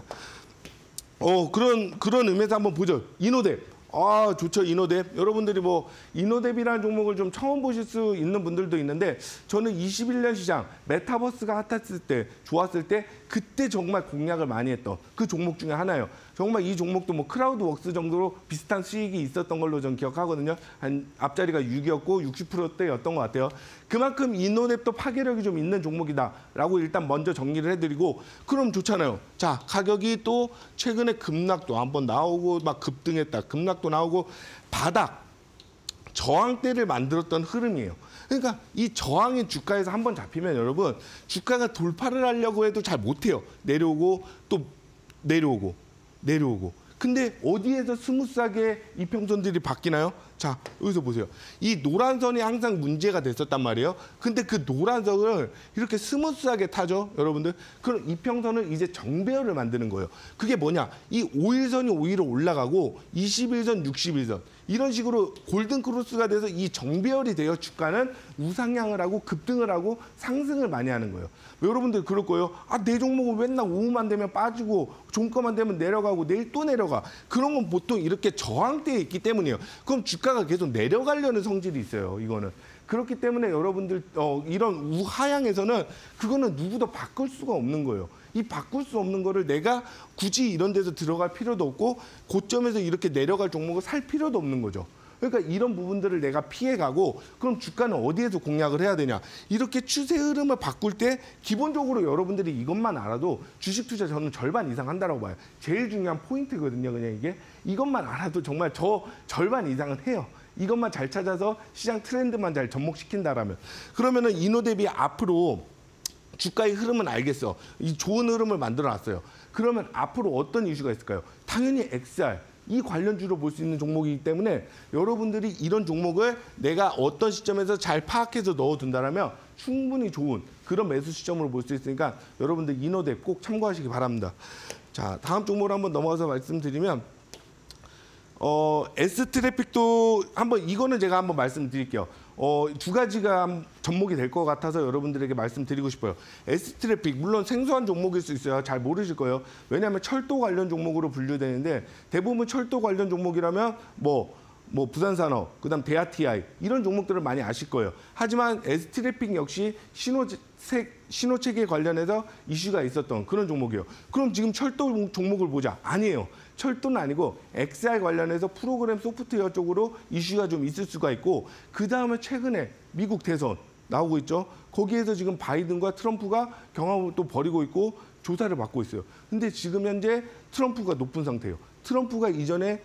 그런 의미에서 한번 보죠. 이노뎁. 아 좋죠. 이노뎁. 여러분들이 뭐 이노뎁이라는 종목을 좀 처음 보실 수 있는 분들도 있는데 저는 21년 시장 메타버스가 핫했을 때 좋았을 때 그때 정말 공략을 많이 했던 그 종목 중에 하나예요. 정말 이 종목도 뭐 크라우드웍스 정도로 비슷한 수익이 있었던 걸로 전 기억하거든요. 한 앞자리가 6이었고 60%대였던 것 같아요. 그만큼 이노뎁도 파괴력이 좀 있는 종목이다라고 일단 먼저 정리를 해드리고 그럼 좋잖아요. 자 가격이 또 최근에 급락도 한번 나오고 막 급등했다. 급락도 나오고 바닥 저항대를 만들었던 흐름이에요. 그러니까 이 저항의 주가에서 한번 잡히면 여러분 주가가 돌파를 하려고 해도 잘 못해요. 내려오고 또 내려오고 내려오고. 근데 어디에서 스무스하게 이평선들이 바뀌나요? 자, 여기서 보세요. 이 노란 선이 항상 문제가 됐었단 말이에요. 근데 그 노란 선을 이렇게 스무스하게 타죠, 여러분들. 그럼 이평선은 이제 정배열을 만드는 거예요. 그게 뭐냐? 이 5일선이 오히려 올라가고 21선, 61선. 이런 식으로 골든 크로스가 돼서 이 정배열이 되어 주가는 우상향을 하고 급등을 하고 상승을 많이 하는 거예요. 여러분들 그럴 거예요. 아, 내 종목은 맨날 오후만 되면 빠지고 종가만 되면 내려가고 내일 또 내려가. 그런 건 보통 이렇게 저항대에 있기 때문이에요. 그럼 주가가 계속 내려가려는 성질이 있어요. 이거는. 그렇기 때문에 여러분들 이런 우하향에서는 그거는 누구도 바꿀 수가 없는 거예요. 이 바꿀 수 없는 거를 내가 굳이 이런 데서 들어갈 필요도 없고 고점에서 이렇게 내려갈 종목을 살 필요도 없는 거죠. 그러니까 이런 부분들을 내가 피해가고 그럼 주가는 어디에서 공략을 해야 되냐. 이렇게 추세 흐름을 바꿀 때 기본적으로 여러분들이 이것만 알아도 주식 투자 저는 절반 이상 한다고 봐요. 제일 중요한 포인트거든요. 그냥 이게. 이것만 알아도 정말 저 절반 이상은 해요. 이것만 잘 찾아서 시장 트렌드만 잘 접목시킨다라면. 그러면은 이노뎁이 앞으로 주가의 흐름은 알겠어. 이 좋은 흐름을 만들어놨어요. 그러면 앞으로 어떤 이슈가 있을까요? 당연히 XR. 이 관련주로 볼 수 있는 종목이기 때문에 여러분들이 이런 종목을 내가 어떤 시점에서 잘 파악해서 넣어둔다면 충분히 좋은 그런 매수 시점으로 볼 수 있으니까 여러분들 이노뎁 꼭 참고하시기 바랍니다. 자, 다음 종목으로 한번 넘어가서 말씀드리면 S트래픽도 한번 이거는 제가 한번 말씀드릴게요. 두 가지가 접목이 될 것 같아서 여러분들에게 말씀드리고 싶어요. S트래픽 물론 생소한 종목일 수 있어요. 잘 모르실 거예요. 왜냐하면 철도 관련 종목으로 분류되는데 대부분 철도 관련 종목이라면 뭐 뭐 부산산업, 그다음 대하TI 이런 종목들을 많이 아실 거예요. 하지만 S트래픽 역시 신호체계 관련해서 이슈가 있었던 그런 종목이에요. 그럼 지금 철도 종목을 보자. 아니에요. 철도는 아니고 XR 관련해서 프로그램 소프트웨어 쪽으로 이슈가 좀 있을 수가 있고 그다음에 최근에 미국 대선 나오고 있죠. 거기에서 지금 바이든과 트럼프가 경합을 또 벌이고 있고 조사를 받고 있어요. 근데 지금 현재 트럼프가 높은 상태예요. 트럼프가 이전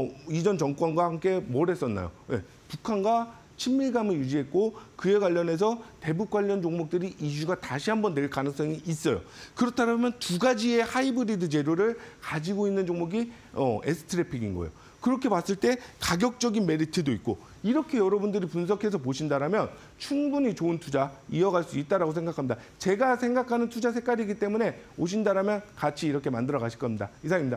정권과 함께 뭘 했었나요? 네, 북한과 친밀감을 유지했고 그에 관련해서 대북 관련 종목들이 이슈가 다시 한번 낼 가능성이 있어요. 그렇다면 두 가지의 하이브리드 재료를 가지고 있는 종목이 S트래픽인 거예요. 그렇게 봤을 때 가격적인 메리트도 있고 이렇게 여러분들이 분석해서 보신다면 충분히 좋은 투자 이어갈 수 있다고 생각합니다. 제가 생각하는 투자 색깔이기 때문에 오신다면 같이 이렇게 만들어 가실 겁니다. 이상입니다.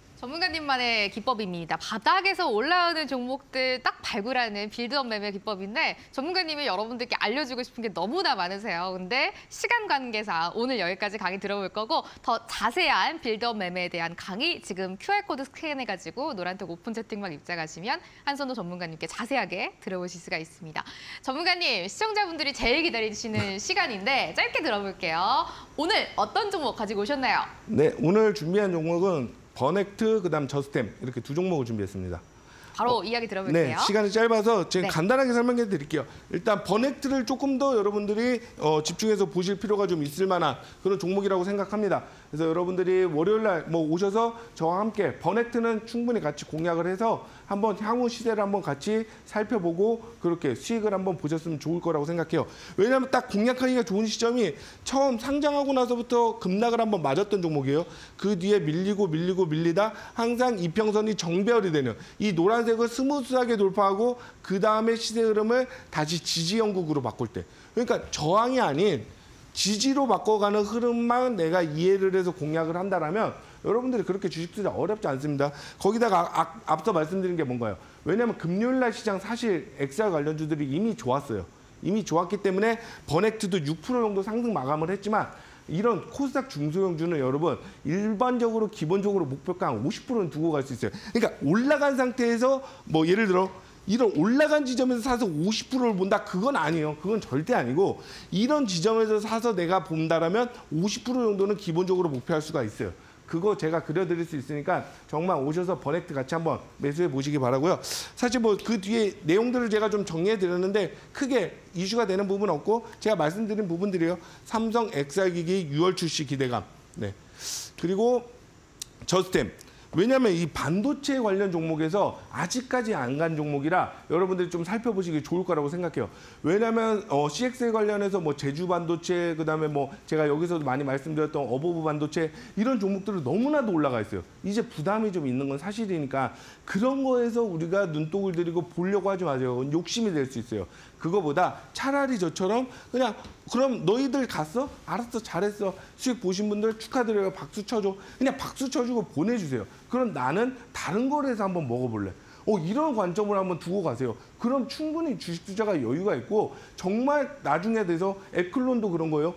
전문가님만의 기법입니다. 바닥에서 올라오는 종목들 딱 발굴하는 빌드업 매매 기법인데 전문가님이 여러분들께 알려주고 싶은 게 너무나 많으세요. 근데 시간 관계상 오늘 여기까지 강의 들어볼 거고 더 자세한 빌드업 매매에 대한 강의 지금 QR코드 스캔해가지고 노란톡 오픈 채팅방 입장하시면 한선호 전문가님께 자세하게 들어보실 수가 있습니다. 전문가님, 시청자분들이 제일 기다리시는 시간인데 짧게 들어볼게요. 오늘 어떤 종목 가지고 오셨나요? 네, 오늘 준비한 종목은 버넥트, 그다음 저스템 이렇게 두 종목을 준비했습니다. 바로 이야기 들어볼게요. 네, 시간이 짧아서 제가 네. 간단하게 설명해 드릴게요. 일단 버넥트를 조금 더 여러분들이 집중해서 보실 필요가 좀 있을 만한 그런 종목이라고 생각합니다. 그래서 여러분들이 월요일 날 오셔서 저와 함께 버넥트는 충분히 같이 공략을 해서 한번 향후 시세를 한번 같이 살펴보고 그렇게 수익을 한번 보셨으면 좋을 거라고 생각해요. 왜냐하면 딱 공략하기가 좋은 시점이 처음 상장하고 나서부터 급락을 한번 맞았던 종목이에요. 그 뒤에 밀리다 항상 이평선이 정배열이 되는 이 노란색을 스무스하게 돌파하고 그 다음에 시세 흐름을 다시 지지 형국으로 바꿀 때. 그러니까 저항이 아닌 지지로 바꿔가는 흐름만 내가 이해를 해서 공략을 한다면 여러분들이 그렇게 주식 투자 어렵지 않습니다. 거기다가 앞서 말씀드린 게 뭔가요? 왜냐하면 금요일날 시장 사실 XR 관련주들이 이미 좋았어요. 이미 좋았기 때문에 버넥트도 6% 정도 상승 마감을 했지만 이런 코스닥 중소형주는 여러분 일반적으로 기본적으로 목표가 한 50%는 두고 갈 수 있어요. 그러니까 올라간 상태에서 뭐 예를 들어 이런 올라간 지점에서 사서 50%를 본다? 그건 아니에요. 그건 절대 아니고 이런 지점에서 사서 내가 본다라면 50% 정도는 기본적으로 목표할 수가 있어요. 그거 제가 그려드릴 수 있으니까 정말 오셔서 버넥트 같이 한번 매수해 보시기 바라고요. 사실 뭐 그 뒤에 내용들을 제가 좀 정리해 드렸는데 크게 이슈가 되는 부분은 없고 제가 말씀드린 부분들이요. 삼성 XR기기 6월 출시 기대감. 네. 그리고 저스템. 왜냐하면 이 반도체 관련 종목에서 아직까지 안 간 종목이라 여러분들이 좀 살펴보시기 좋을 거라고 생각해요. 왜냐하면 CX에 관련해서 뭐 제주 반도체 그다음에 뭐 제가 여기서도 많이 말씀드렸던 어버브 반도체 이런 종목들은 너무나도 올라가 있어요. 이제 부담이 좀 있는 건 사실이니까 그런 거에서 우리가 눈독을 들이고 보려고 하지 마세요. 욕심이 될 수 있어요. 그거보다 차라리 저처럼 그냥 그럼 너희들 갔어? 알았어, 잘했어. 수익 보신 분들 축하드려요. 박수 쳐줘. 그냥 박수 쳐주고 보내주세요. 그럼 나는 다른 거래에서 한번 먹어볼래. 이런 관점을 한번 두고 가세요. 그럼 충분히 주식 투자가 여유가 있고 정말 나중에 돼서 에클론도 그런 거예요.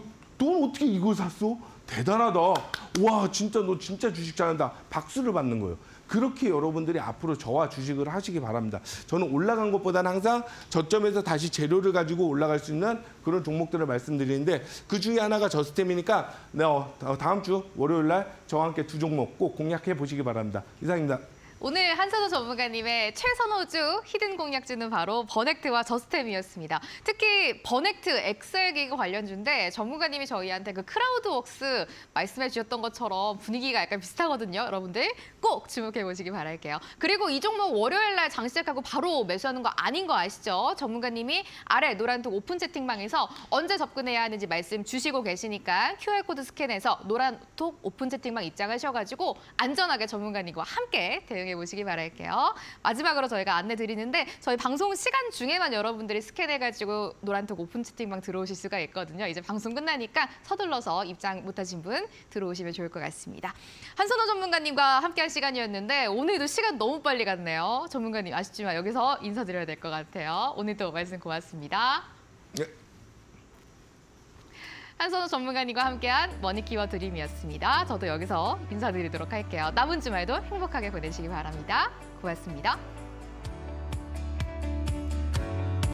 넌 어떻게 이걸 샀어? 대단하다. 와, 진짜 너 진짜 주식 잘한다. 박수를 받는 거예요. 그렇게 여러분들이 앞으로 저와 주식을 하시기 바랍니다. 저는 올라간 것보다는 항상 저점에서 다시 재료를 가지고 올라갈 수 있는 그런 종목들을 말씀드리는데 그 중에 하나가 저스템이니까 다음 주 월요일 날 저와 함께 두 종목 꼭 공략해 보시기 바랍니다. 이상입니다. 오늘 한선호 전문가님의 최선호주 히든 공략주는 바로 버넥트와 저스템이었습니다. 특히 버넥트 XR기기 관련주인데 전문가님이 저희한테 그 크라우드웍스 말씀해 주셨던 것처럼 분위기가 약간 비슷하거든요. 여러분들 꼭 주목해 보시기 바랄게요. 그리고 이 종목 월요일 날 장 시작하고 바로 매수하는 거 아닌 거 아시죠? 전문가님이 아래 노란톡 오픈 채팅방에서 언제 접근해야 하는지 말씀 주시고 계시니까 QR코드 스캔해서 노란톡 오픈 채팅방 입장하셔가지고 안전하게 전문가님과 함께 대응해 보시기 바랄게요. 마지막으로 저희가 안내 드리는데 저희 방송 시간 중에만 여러분들이 스캔해가지고 노란톡 오픈 채팅방 들어오실 수가 있거든요. 이제 방송 끝나니까 서둘러서 입장 못하신 분 들어오시면 좋을 것 같습니다. 한선호 전문가님과 함께한 시간이었는데 오늘도 시간 너무 빨리 갔네요. 전문가님 아쉽지만 여기서 인사드려야 될 것 같아요. 오늘도 말씀 고맙습니다. 네. 한선호 전문가님과 함께한 머니키워 드림이었습니다. 저도 여기서 인사드리도록 할게요. 남은 주말도 행복하게 보내시기 바랍니다. 고맙습니다.